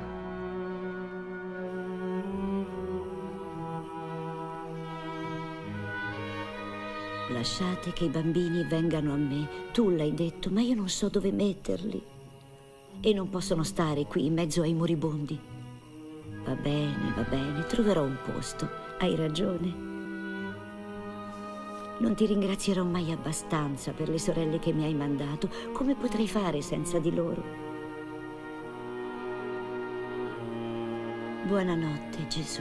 Lasciate che i bambini vengano a me. Tu l'hai detto, ma io non so dove metterli. E non possono stare qui in mezzo ai moribondi. Va bene, troverò un posto. Hai ragione. Non ti ringrazierò mai abbastanza per le sorelle che mi hai mandato. Come potrei fare senza di loro? Buonanotte, Gesù.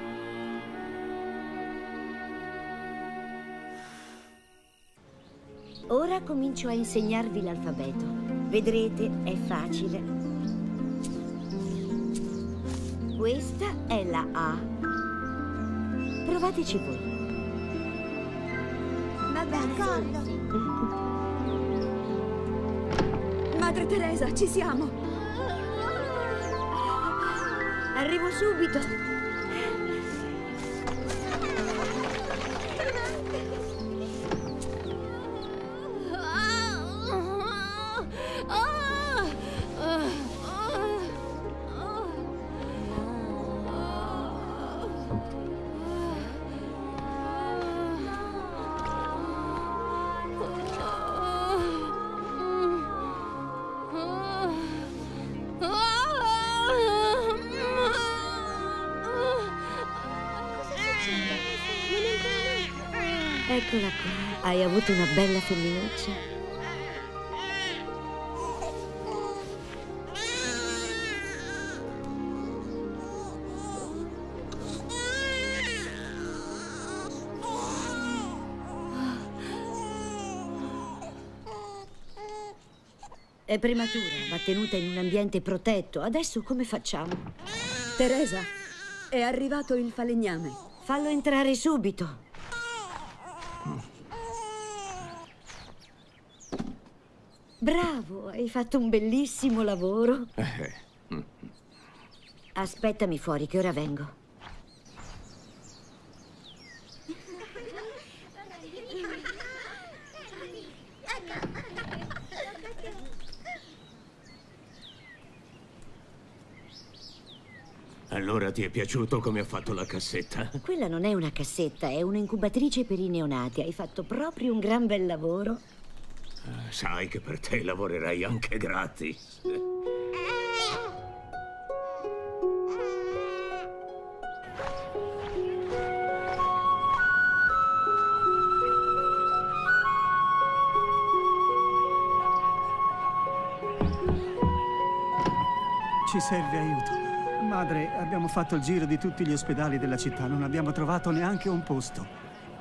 Ora comincio a insegnarvi l'alfabeto. Vedrete, è facile. Questa è la A. Provateci voi. Va bene. D'accordo. Madre Teresa, ci siamo. Arrivo subito. Eccola qua. Hai avuto una bella femminuccia. È prematura, va tenuta in un ambiente protetto. Adesso come facciamo? Teresa, è arrivato il falegname. Fallo entrare subito. Bravo, hai fatto un bellissimo lavoro. Aspettami fuori, che ora vengo. Allora ti è piaciuto come ha fatto la cassetta? Quella non è una cassetta, è un'incubatrice per i neonati. Hai fatto proprio un gran bel lavoro. Sai che per te lavorerei anche gratis. Ci serve aiuto. Madre, abbiamo fatto il giro di tutti gli ospedali della città, non abbiamo trovato neanche un posto.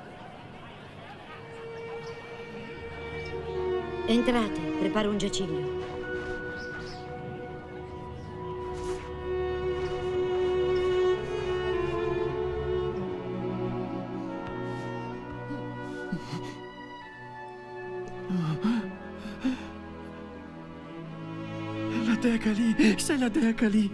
Entrate, preparo un giaciglio. La Dea Kali, sei la Dea Kali.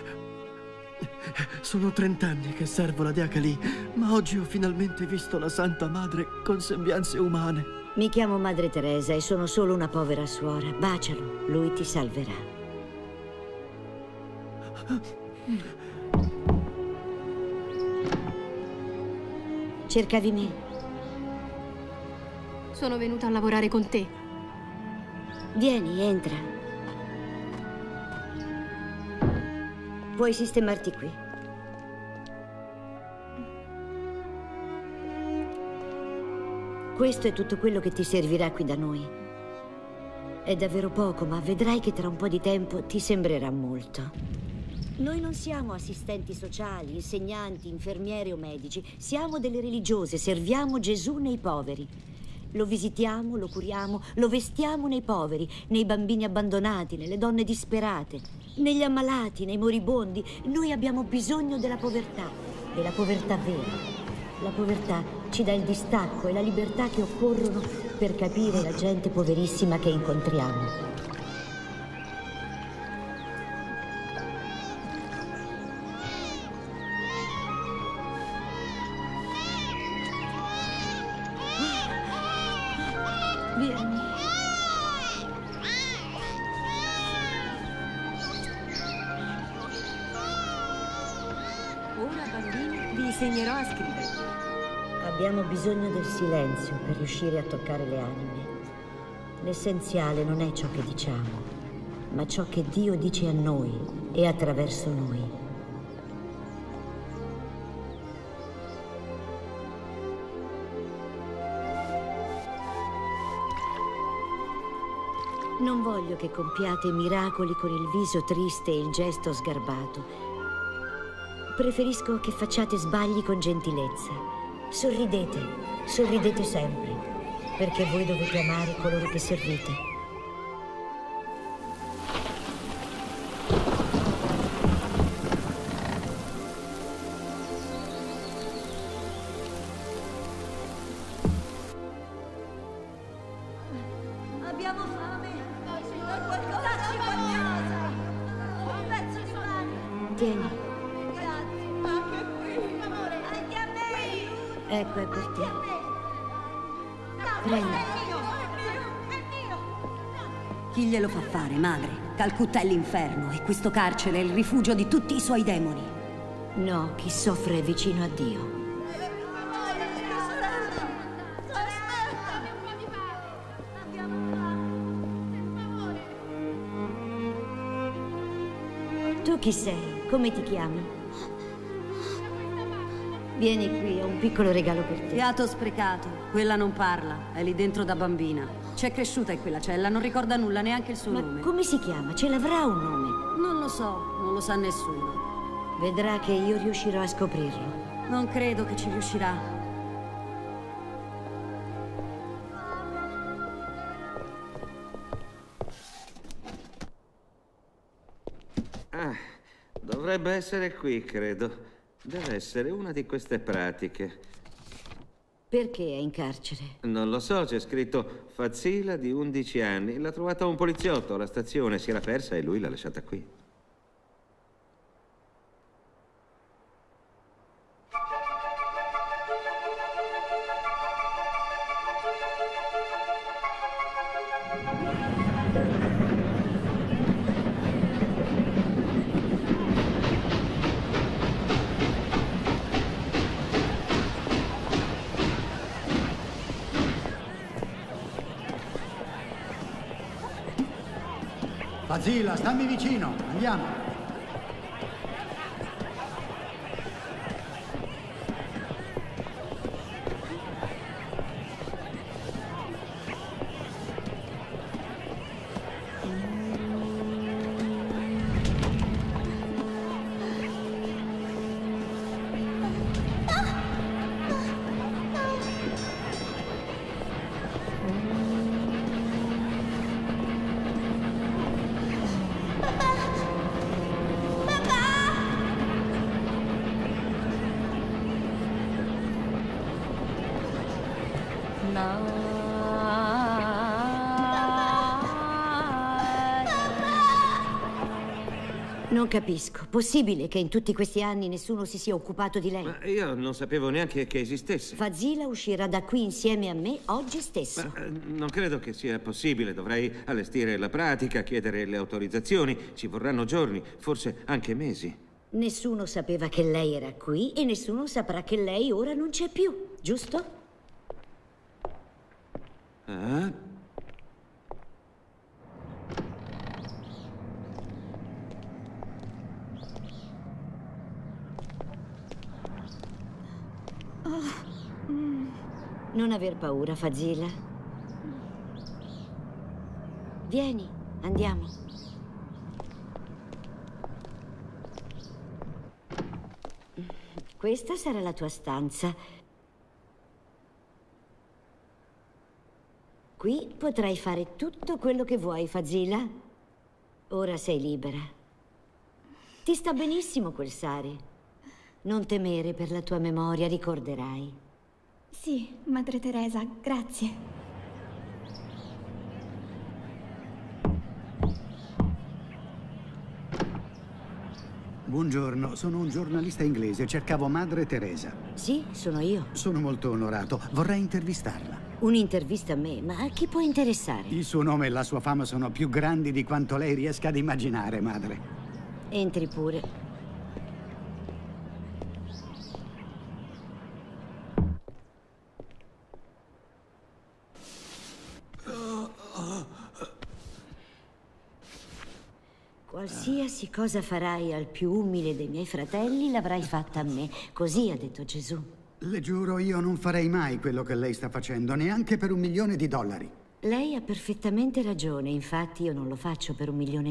Sono 30 anni che servo la Dea Kali, ma oggi ho finalmente visto la Santa Madre con sembianze umane. Mi chiamo Madre Teresa e sono solo una povera suora. Bacialo, lui ti salverà. Cercavi me? Sono venuta a lavorare con te. Vieni, entra. Puoi sistemarti qui. Questo è tutto quello che ti servirà qui da noi. È davvero poco, ma vedrai che tra un po' di tempo ti sembrerà molto. Noi non siamo assistenti sociali, insegnanti, infermiere o medici. Siamo delle religiose, serviamo Gesù nei poveri. Lo visitiamo, lo curiamo, lo vestiamo nei poveri, nei bambini abbandonati, nelle donne disperate, negli ammalati, nei moribondi. Noi abbiamo bisogno della povertà vera. La povertà ci dà il distacco e la libertà che occorrono per capire la gente poverissima che incontriamo. Vieni. Ora, bambini, vi insegnerò a scrivere. Abbiamo bisogno del silenzio per riuscire a toccare le anime. L'essenziale non è ciò che diciamo, ma ciò che Dio dice a noi e attraverso noi. Non voglio che compiate miracoli con il viso triste e il gesto sgarbato. Preferisco che facciate sbagli con gentilezza. Sorridete, sorridete sempre, perché voi dovete amare coloro che servite. Abbiamo fame. Dacci qualcosa. Un pezzo di pane. Tieni. Grazie. Anche qui. Per favore. Anche a me. Ecco, è per te. Prendi. Chi glielo fa fare, madre? Calcutta è l'inferno e questo carcere è il rifugio di tutti i suoi demoni. No, chi soffre è vicino a Dio. Tu chi sei? Come ti chiami? Vieni qui, ho un piccolo regalo per te. Fiato sprecato. Quella non parla, è lì dentro da bambina. C'è cresciuta in quella cella, non ricorda nulla, neanche il suo nome. Ma come si chiama? Ce l'avrà un nome? Non lo so, non lo sa nessuno. Vedrà che io riuscirò a scoprirlo. Non credo che ci riuscirà. Dovrebbe essere qui, credo. Deve essere una di queste pratiche. Perché è in carcere? Non lo so, c'è scritto Fazila di 11 anni. L'ha trovata un poliziotto alla stazione, si era persa e lui l'ha lasciata qui. Fazila, stammi vicino, andiamo. Non capisco. Possibile che in tutti questi anni nessuno si sia occupato di lei? Ma io non sapevo neanche che esistesse. Fazila uscirà da qui insieme a me oggi stesso. Ma, non credo che sia possibile. Dovrei allestire la pratica, chiedere le autorizzazioni. Ci vorranno giorni, forse anche mesi. Nessuno sapeva che lei era qui e nessuno saprà che lei ora non c'è più, giusto? Ah? Non aver paura, Fazila. Vieni, andiamo. Questa sarà la tua stanza. Qui potrai fare tutto quello che vuoi, Fazila. Ora sei libera. Ti sta benissimo quel sari. Non temere per la tua memoria, ricorderai. Sì, Madre Teresa, grazie. Buongiorno, sono un giornalista inglese, cercavo Madre Teresa. Sì, sono io. Sono molto onorato, vorrei intervistarla. Un'intervista a me, ma a chi può interessare? Il suo nome e la sua fama sono più grandi di quanto lei riesca ad immaginare, madre. Entri pure. Qualsiasi cosa farai al più umile dei miei fratelli, l'avrai fatta a me. Così ha detto Gesù. Le giuro, io non farei mai quello che lei sta facendo, neanche per $1 milione. Lei ha perfettamente ragione, infatti io non lo faccio per $1 milione.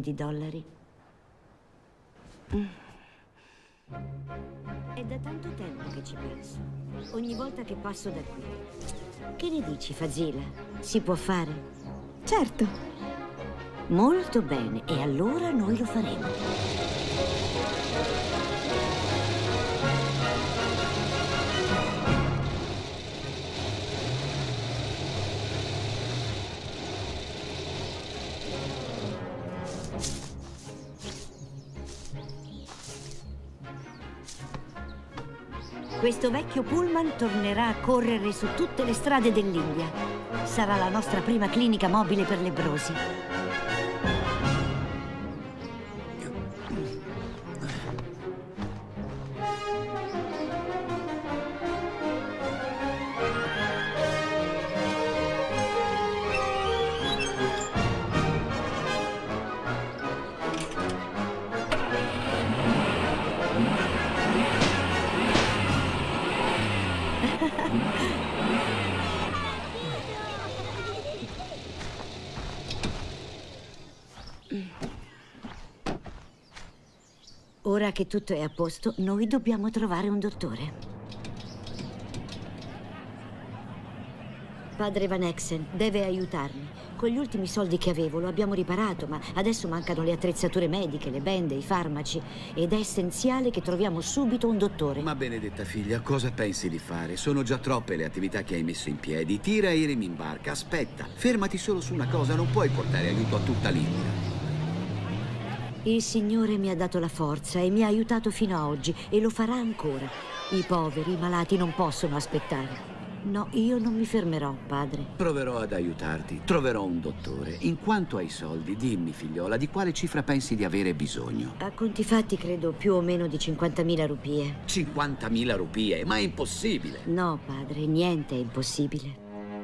È da tanto tempo che ci penso. Ogni volta che passo da qui. Che ne dici, Fazila? Si può fare? Certo. Molto bene, e allora noi lo faremo. Questo vecchio pullman tornerà a correre su tutte le strade dell'India. Sarà la nostra prima clinica mobile per lebbrosi. Ora che tutto è a posto, noi dobbiamo trovare un dottore. Padre Van Exen deve aiutarmi. Con gli ultimi soldi che avevo lo abbiamo riparato, ma adesso mancano le attrezzature mediche, le bende, i farmaci. Ed è essenziale che troviamo subito un dottore. Ma benedetta figlia, cosa pensi di fare? Sono già troppe le attività che hai messo in piedi. Tira i remi in barca, aspetta. Fermati solo su una cosa, non puoi portare aiuto a tutta l'India. Il Signore mi ha dato la forza e mi ha aiutato fino a oggi e lo farà ancora. I poveri, i malati non possono aspettare. No, io non mi fermerò, padre. Proverò ad aiutarti, troverò un dottore. In quanto ai soldi, dimmi, figliola, di quale cifra pensi di avere bisogno? A conti fatti credo più o meno di 50.000 rupie. 50.000 rupie? Ma è impossibile! No, padre, niente è impossibile.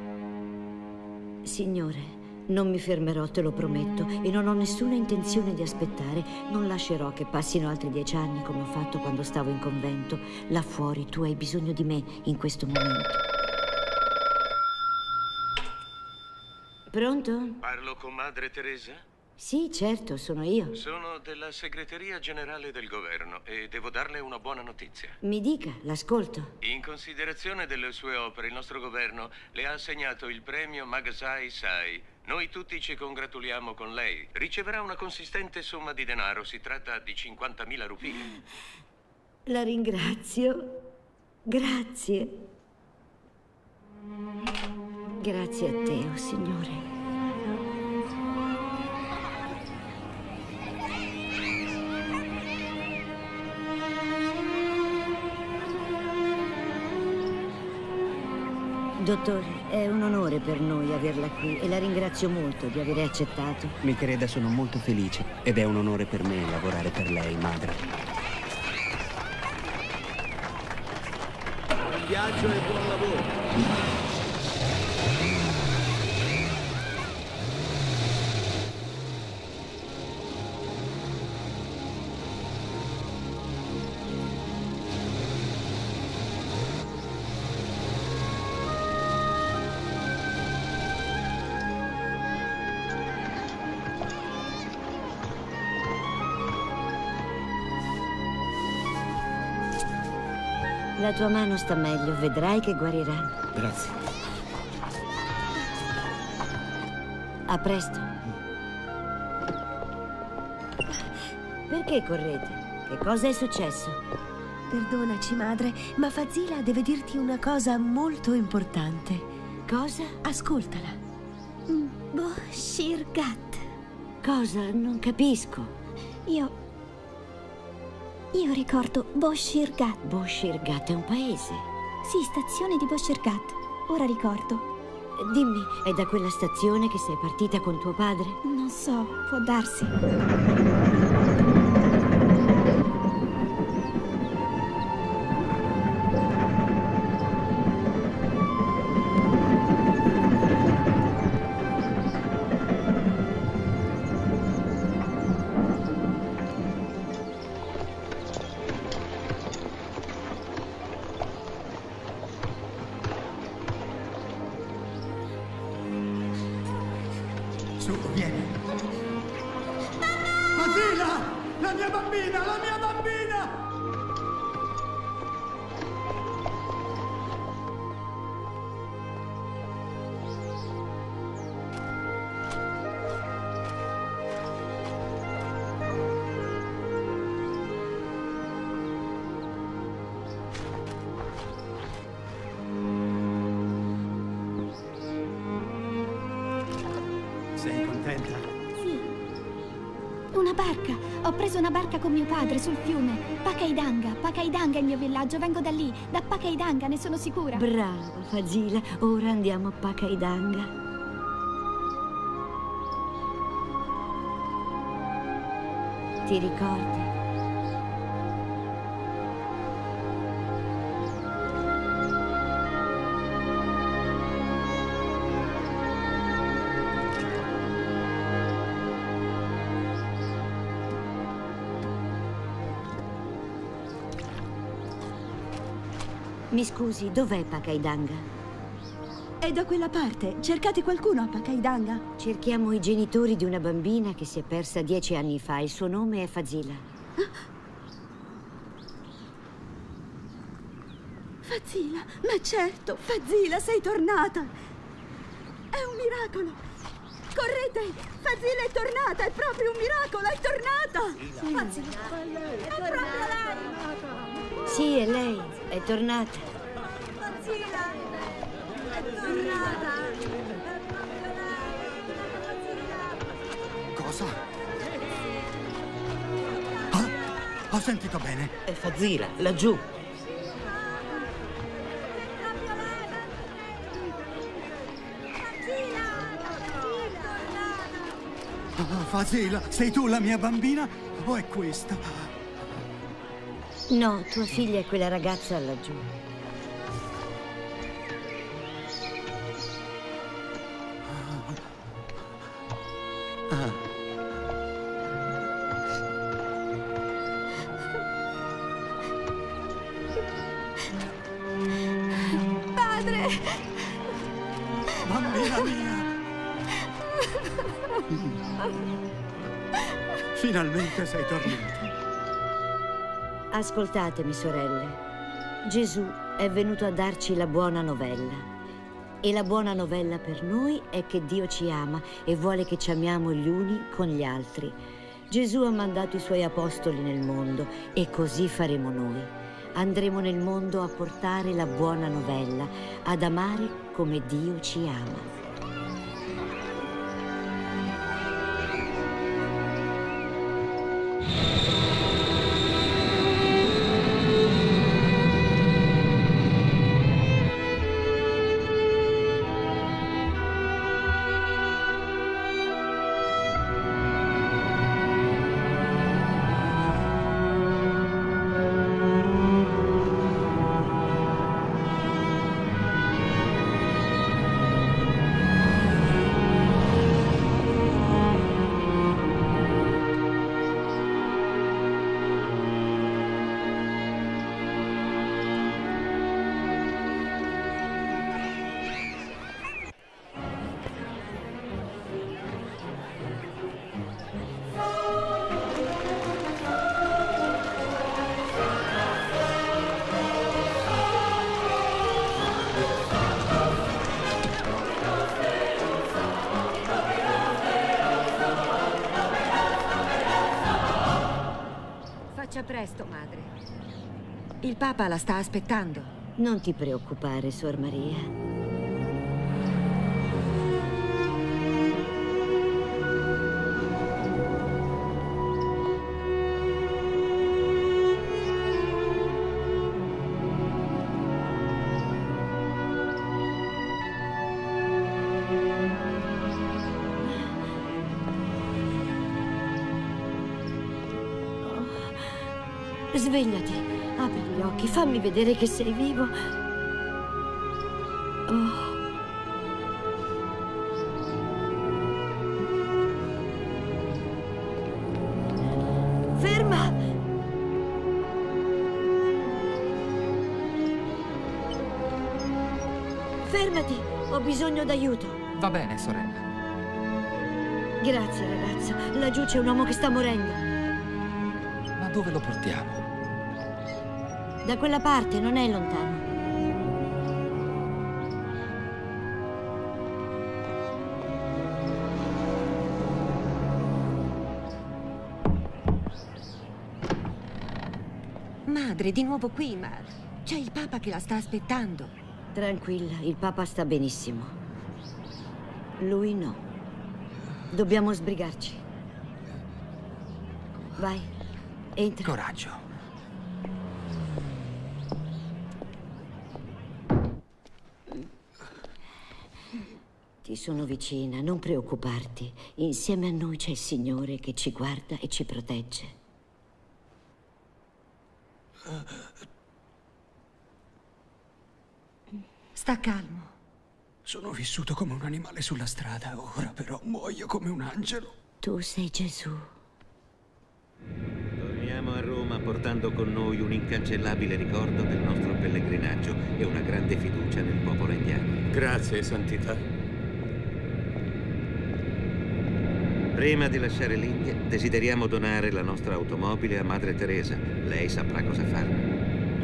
Signore, non mi fermerò, te lo prometto, e non ho nessuna intenzione di aspettare. Non lascerò che passino altri 10 anni come ho fatto quando stavo in convento. Là fuori tu hai bisogno di me in questo momento. Pronto? Parlo con Madre Teresa? Sì, certo, sono io. Sono della Segreteria Generale del Governo e devo darle una buona notizia. Mi dica, l'ascolto. In considerazione delle sue opere, il nostro governo le ha assegnato il premio Magsaysay Sai. Noi tutti ci congratuliamo con lei. Riceverà una consistente somma di denaro. Si tratta di 50.000 rupie. La ringrazio. Grazie. Grazie a te, oh Signore. Dottore, è un onore per noi averla qui e la ringrazio molto di aver accettato. Mi creda, sono molto felice ed è un onore per me lavorare per lei, madre. Buon viaggio e buon lavoro. La tua mano sta meglio, vedrai che guarirà. Grazie. A presto. Perché correte? Che cosa è successo? Perdonaci, madre, ma Fazila deve dirti una cosa molto importante. Cosa? Ascoltala. Boshirgat. Cosa? Non capisco. Io ricordo Boshirgat. Boshirgat è un paese? Sì, stazione di Boshirgat. Ora ricordo. Dimmi, è da quella stazione che sei partita con tuo padre? Non so, può darsi. Su, vieni. Fazila! La mia bambina! La mia bambina! Sei contenta? Sì. Una barca! Ho preso una barca con mio padre sul fiume. Pacaidanga. Pacaidanga è il mio villaggio. Vengo da lì. Da Pacaidanga, ne sono sicura. Brava, Fazila. Ora andiamo a Pacaidanga. Ti ricordi? Mi scusi, dov'è Pacaidanga? È da quella parte. Cercate qualcuno a Pacaidanga. Cerchiamo i genitori di una bambina che si è persa 10 anni fa. Il suo nome è Fazila. Fazila, ma certo, Fazila, sei tornata. È un miracolo. Correte, Fazila è tornata, è proprio un miracolo, è tornata. Fazila, è proprio lei. Sì, è lei, è tornata. Fazila, è tornata. Cosa? Ho sentito bene. È Fazila, laggiù. Fazila, sei tu la mia bambina o è questa? No, tua figlia è quella ragazza laggiù. Padre! Bambina mia! Finalmente sei tornata. Ascoltatemi, sorelle. Gesù è venuto a darci la buona novella. E la buona novella per noi è che Dio ci ama e vuole che ci amiamo gli uni con gli altri. Gesù ha mandato i suoi apostoli nel mondo e così faremo noi. Andremo nel mondo a portare la buona novella, ad amare come Dio ci ama. Faccia presto, madre. Il Papa la sta aspettando. Non ti preoccupare, Suor Maria. Svegliati, apri gli occhi, fammi vedere che sei vivo. Oh. Ferma! Fermati, ho bisogno d'aiuto. Va bene, sorella. Grazie, ragazzo. Laggiù c'è un uomo che sta morendo. Ma dove lo portiamo? Da quella parte, non è lontano. Madre, di nuovo qui, ma c'è il Papa che la sta aspettando. Tranquilla, il Papa sta benissimo. Lui no. Dobbiamo sbrigarci. Vai, entra. Coraggio. Ti sono vicina, non preoccuparti. Insieme a noi c'è il Signore che ci guarda e ci protegge. Sta calmo. Sono vissuto come un animale sulla strada, ora però muoio come un angelo. Tu sei Gesù. Torniamo a Roma portando con noi un incancellabile ricordo del nostro pellegrinaggio e una grande fiducia nel popolo indiano. Grazie, Santità. Prima di lasciare l'India, desideriamo donare la nostra automobile a Madre Teresa. Lei saprà cosa farne.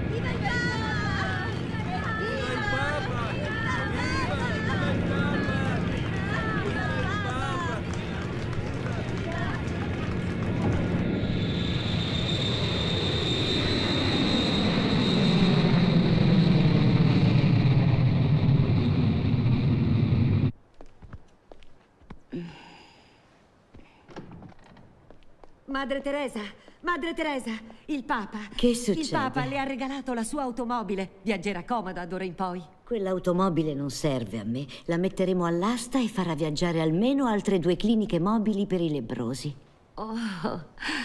Madre Teresa, il Papa. Che succede? Il Papa le ha regalato la sua automobile. Viaggerà comoda d'ora in poi. Quell'automobile non serve a me. La metteremo all'asta e farà viaggiare almeno altre 2 cliniche mobili per i lebbrosi. Oh.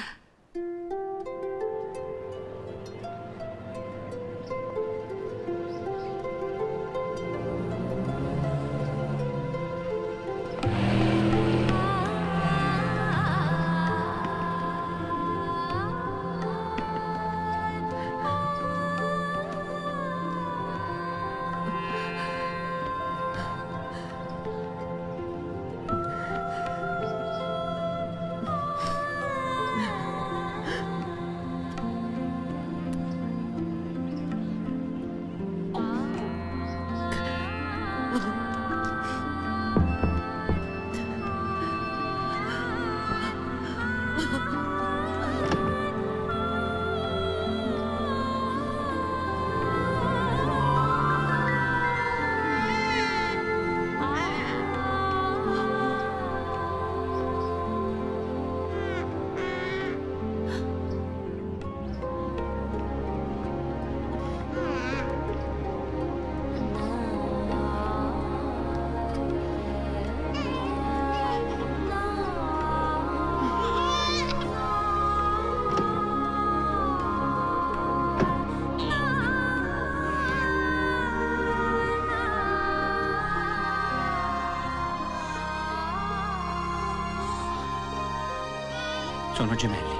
Sono gemelli.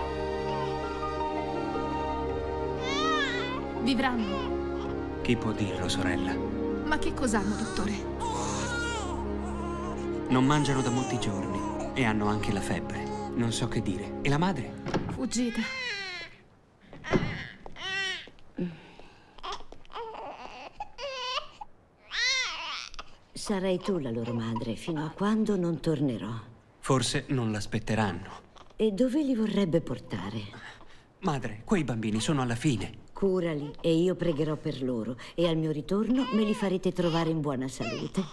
Vivranno. Chi può dirlo, sorella? Ma che cos'hanno, dottore? Non mangiano da molti giorni e hanno anche la febbre. Non so che dire. E la madre? Fuggita. Sarai tu la loro madre fino a quando non tornerò. Forse non l'aspetteranno. E dove li vorrebbe portare? Madre, quei bambini sono alla fine. Curali e io pregherò per loro. E al mio ritorno me li farete trovare in buona salute.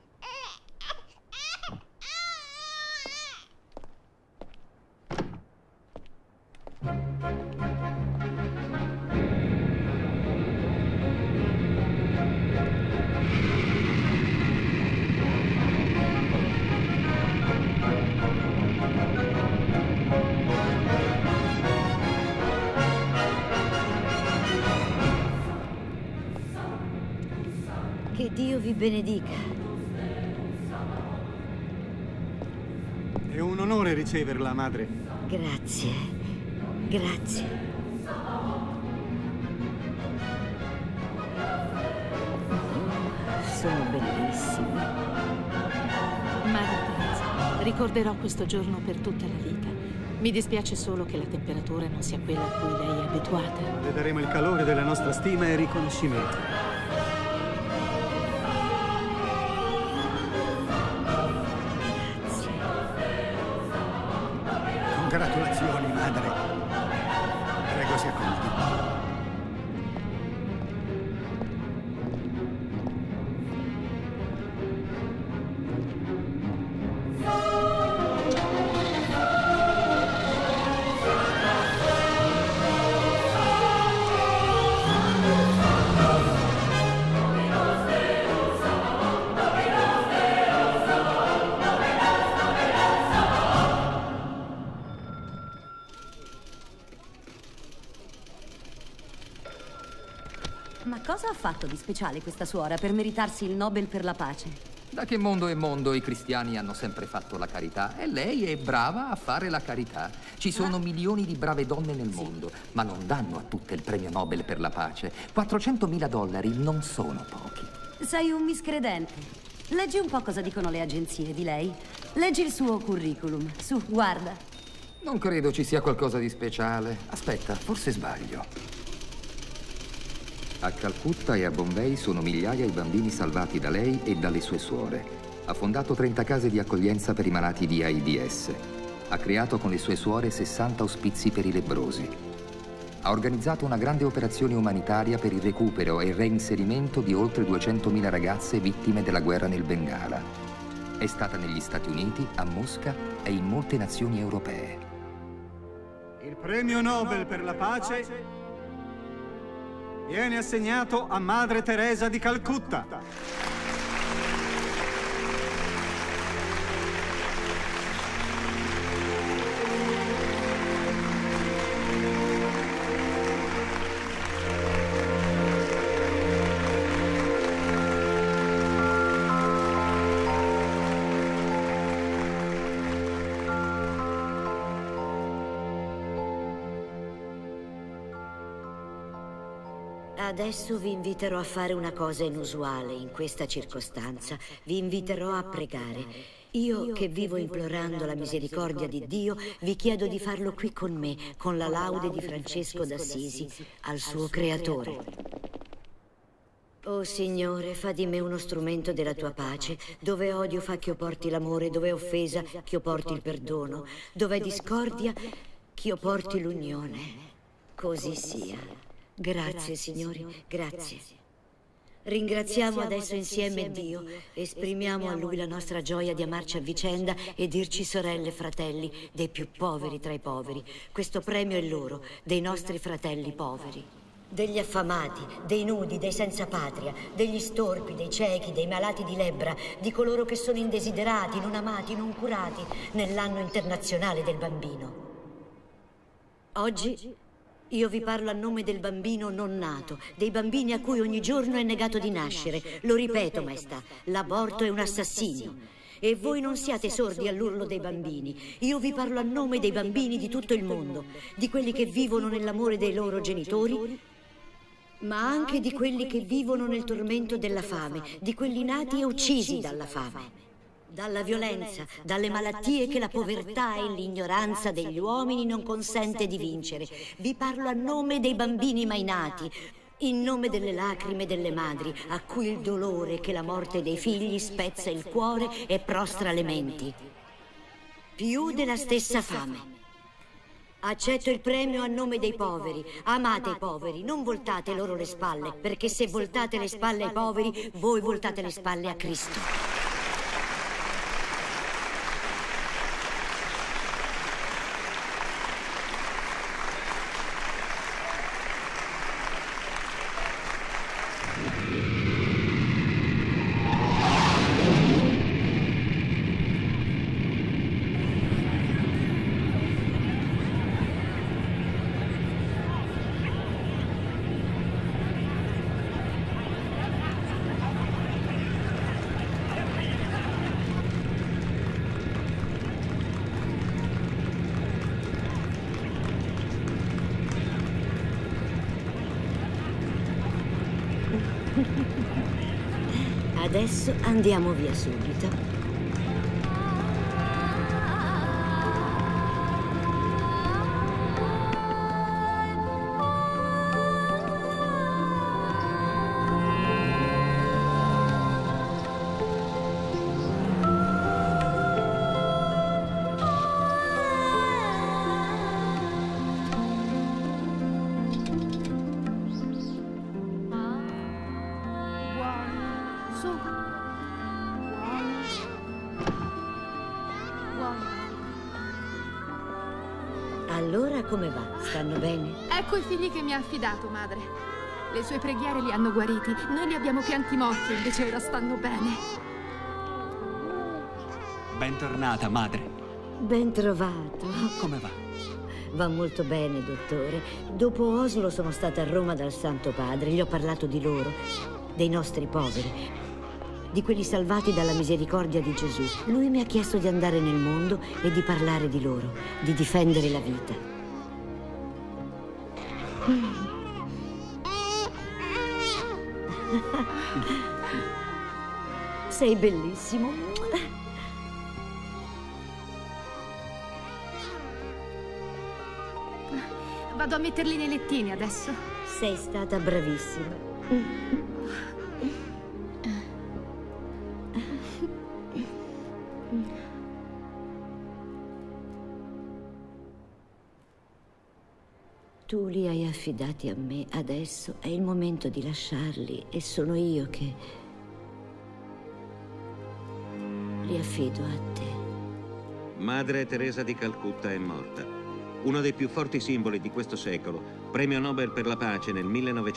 Che Dio vi benedica. È un onore riceverla, madre. Grazie. Grazie. Sono bellissimi. Madre Teresa, ricorderò questo giorno per tutta la vita. Mi dispiace solo che la temperatura non sia quella a cui lei è abituata. Le daremo il calore della nostra stima e riconoscimento. Congratulazioni, madre. Prego, si accomodi. fatto di speciale questa suora per meritarsi il Nobel per la pace? Da che mondo è mondo i cristiani hanno sempre fatto la carità e lei è brava a fare la carità. Ci sono milioni di brave donne nel mondo, ma non danno a tutte il premio Nobel per la pace. $400.000 non sono pochi. Sei un miscredente. Leggi un po' cosa dicono le agenzie di lei. Leggi il suo curriculum. Su, guarda. Non credo ci sia qualcosa di speciale. Aspetta, forse sbaglio. A Calcutta e a Bombay sono migliaia i bambini salvati da lei e dalle sue suore. Ha fondato 30 case di accoglienza per i malati di AIDS. Ha creato con le sue suore 60 ospizi per i lebbrosi. Ha organizzato una grande operazione umanitaria per il recupero e il reinserimento di oltre 200.000 ragazze vittime della guerra nel Bengala. È stata negli Stati Uniti, a Mosca e in molte nazioni europee. Il premio Nobel per la pace viene assegnato a Madre Teresa di Calcutta. Adesso vi inviterò a fare una cosa inusuale in questa circostanza. Vi inviterò a pregare. Io, che vivo implorando la misericordia di Dio, vi chiedo di farlo qui con me, con la laude di Francesco d'Assisi, al suo creatore. Oh Signore, fa di me uno strumento della tua pace. Dove odio fa che io porti l'amore, dove è offesa che io porti il perdono, dove è discordia che io porti l'unione. Così sia. Grazie, Signore, grazie. Ringraziamo adesso insieme Dio, esprimiamo a Lui la nostra gioia di amarci a vicenda e dirci sorelle e fratelli dei più poveri tra i poveri. Questo premio è loro, dei nostri fratelli poveri. Degli affamati, dei nudi, dei senza patria, degli storpi, dei ciechi, dei malati di lebbra, di coloro che sono indesiderati, non amati, non curati, nell'anno internazionale del bambino. Oggi io vi parlo a nome del bambino non nato, dei bambini a cui ogni giorno è negato di nascere. Lo ripeto, maestà, l'aborto è un assassinio. E voi non siate sordi all'urlo dei bambini. Io vi parlo a nome dei bambini di tutto il mondo, di quelli che vivono nell'amore dei loro genitori, ma anche di quelli che vivono nel tormento della fame, di quelli nati e uccisi dalla fame. Dalla violenza, dalle malattie che la povertà e l'ignoranza degli uomini non consente di vincere. Vi parlo a nome dei bambini mai nati, in nome delle lacrime delle madri, a cui il dolore che la morte dei figli spezza il cuore e prostra le menti. Più della stessa fame. Accetto il premio a nome dei poveri. Amate i poveri, non voltate loro le spalle, perché se voltate le spalle ai poveri, voi voltate le spalle a Cristo. Adesso andiamo via subito. Allora come va? Stanno bene? Ecco i figli che mi ha affidato, madre. Le sue preghiere li hanno guariti. Noi li abbiamo pianti morti, invece ora stanno bene. Bentornata, madre. Ben trovato. Come va? Va molto bene, dottore. Dopo Oslo sono stata a Roma dal Santo Padre. Gli ho parlato di loro, dei nostri poveri, di quelli salvati dalla misericordia di Gesù. Lui mi ha chiesto di andare nel mondo e di parlare di loro, di difendere la vita. Sei bellissimo. Vado a metterli nei lettini adesso. Sei stata bravissima. Tu li hai affidati a me, adesso è il momento di lasciarli e sono io che li affido a te. Madre Teresa di Calcutta è morta. Uno dei più forti simboli di questo secolo, premio Nobel per la pace nel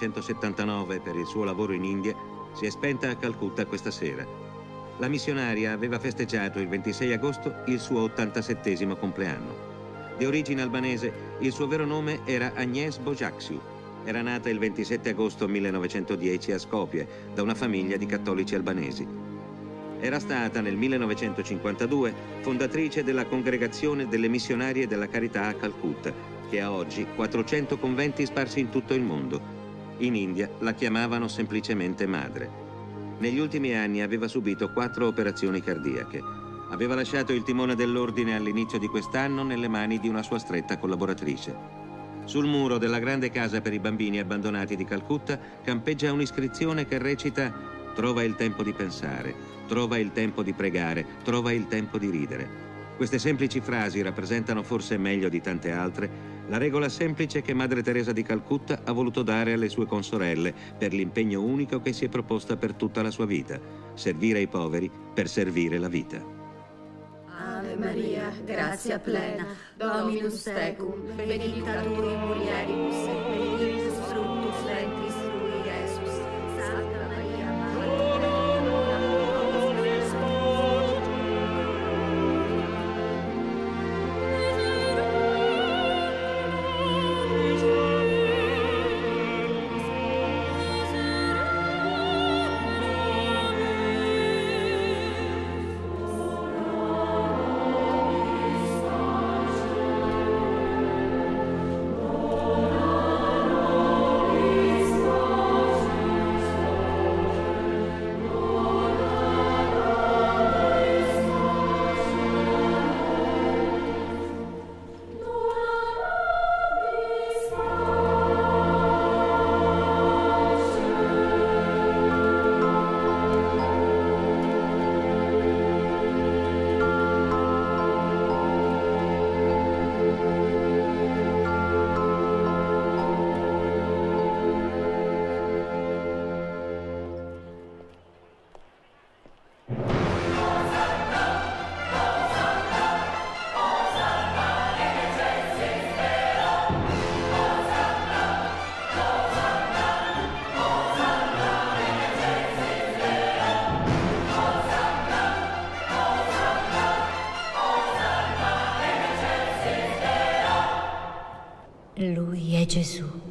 1979 per il suo lavoro in India, si è spenta a Calcutta questa sera. La missionaria aveva festeggiato il 26 agosto il suo 87° compleanno. Di origine albanese, il suo vero nome era Agnes Bojaxiu. Era nata il 27 agosto 1910 a Skopje, da una famiglia di cattolici albanesi. Era stata nel 1952 fondatrice della Congregazione delle Missionarie della Carità a Calcutta, che ha oggi 400 conventi sparsi in tutto il mondo. In India la chiamavano semplicemente madre. Negli ultimi anni aveva subito 4 operazioni cardiache. Aveva lasciato il timone dell'ordine all'inizio di quest'anno nelle mani di una sua stretta collaboratrice. Sul muro della grande casa per i bambini abbandonati di Calcutta campeggia un'iscrizione che recita: trova il tempo di pensare, trova il tempo di pregare, trova il tempo di ridere. Queste semplici frasi rappresentano forse meglio di tante altre la regola semplice che Madre Teresa di Calcutta ha voluto dare alle sue consorelle per l'impegno unico che si è proposta per tutta la sua vita: servire i poveri per servire la vita. Ave Maria, grazia plena, Dominus tecum, benedicta tu in mulieribus, benedictus fructus ventris tui, Iesus. Santa Maria, Madre Lui è Gesù.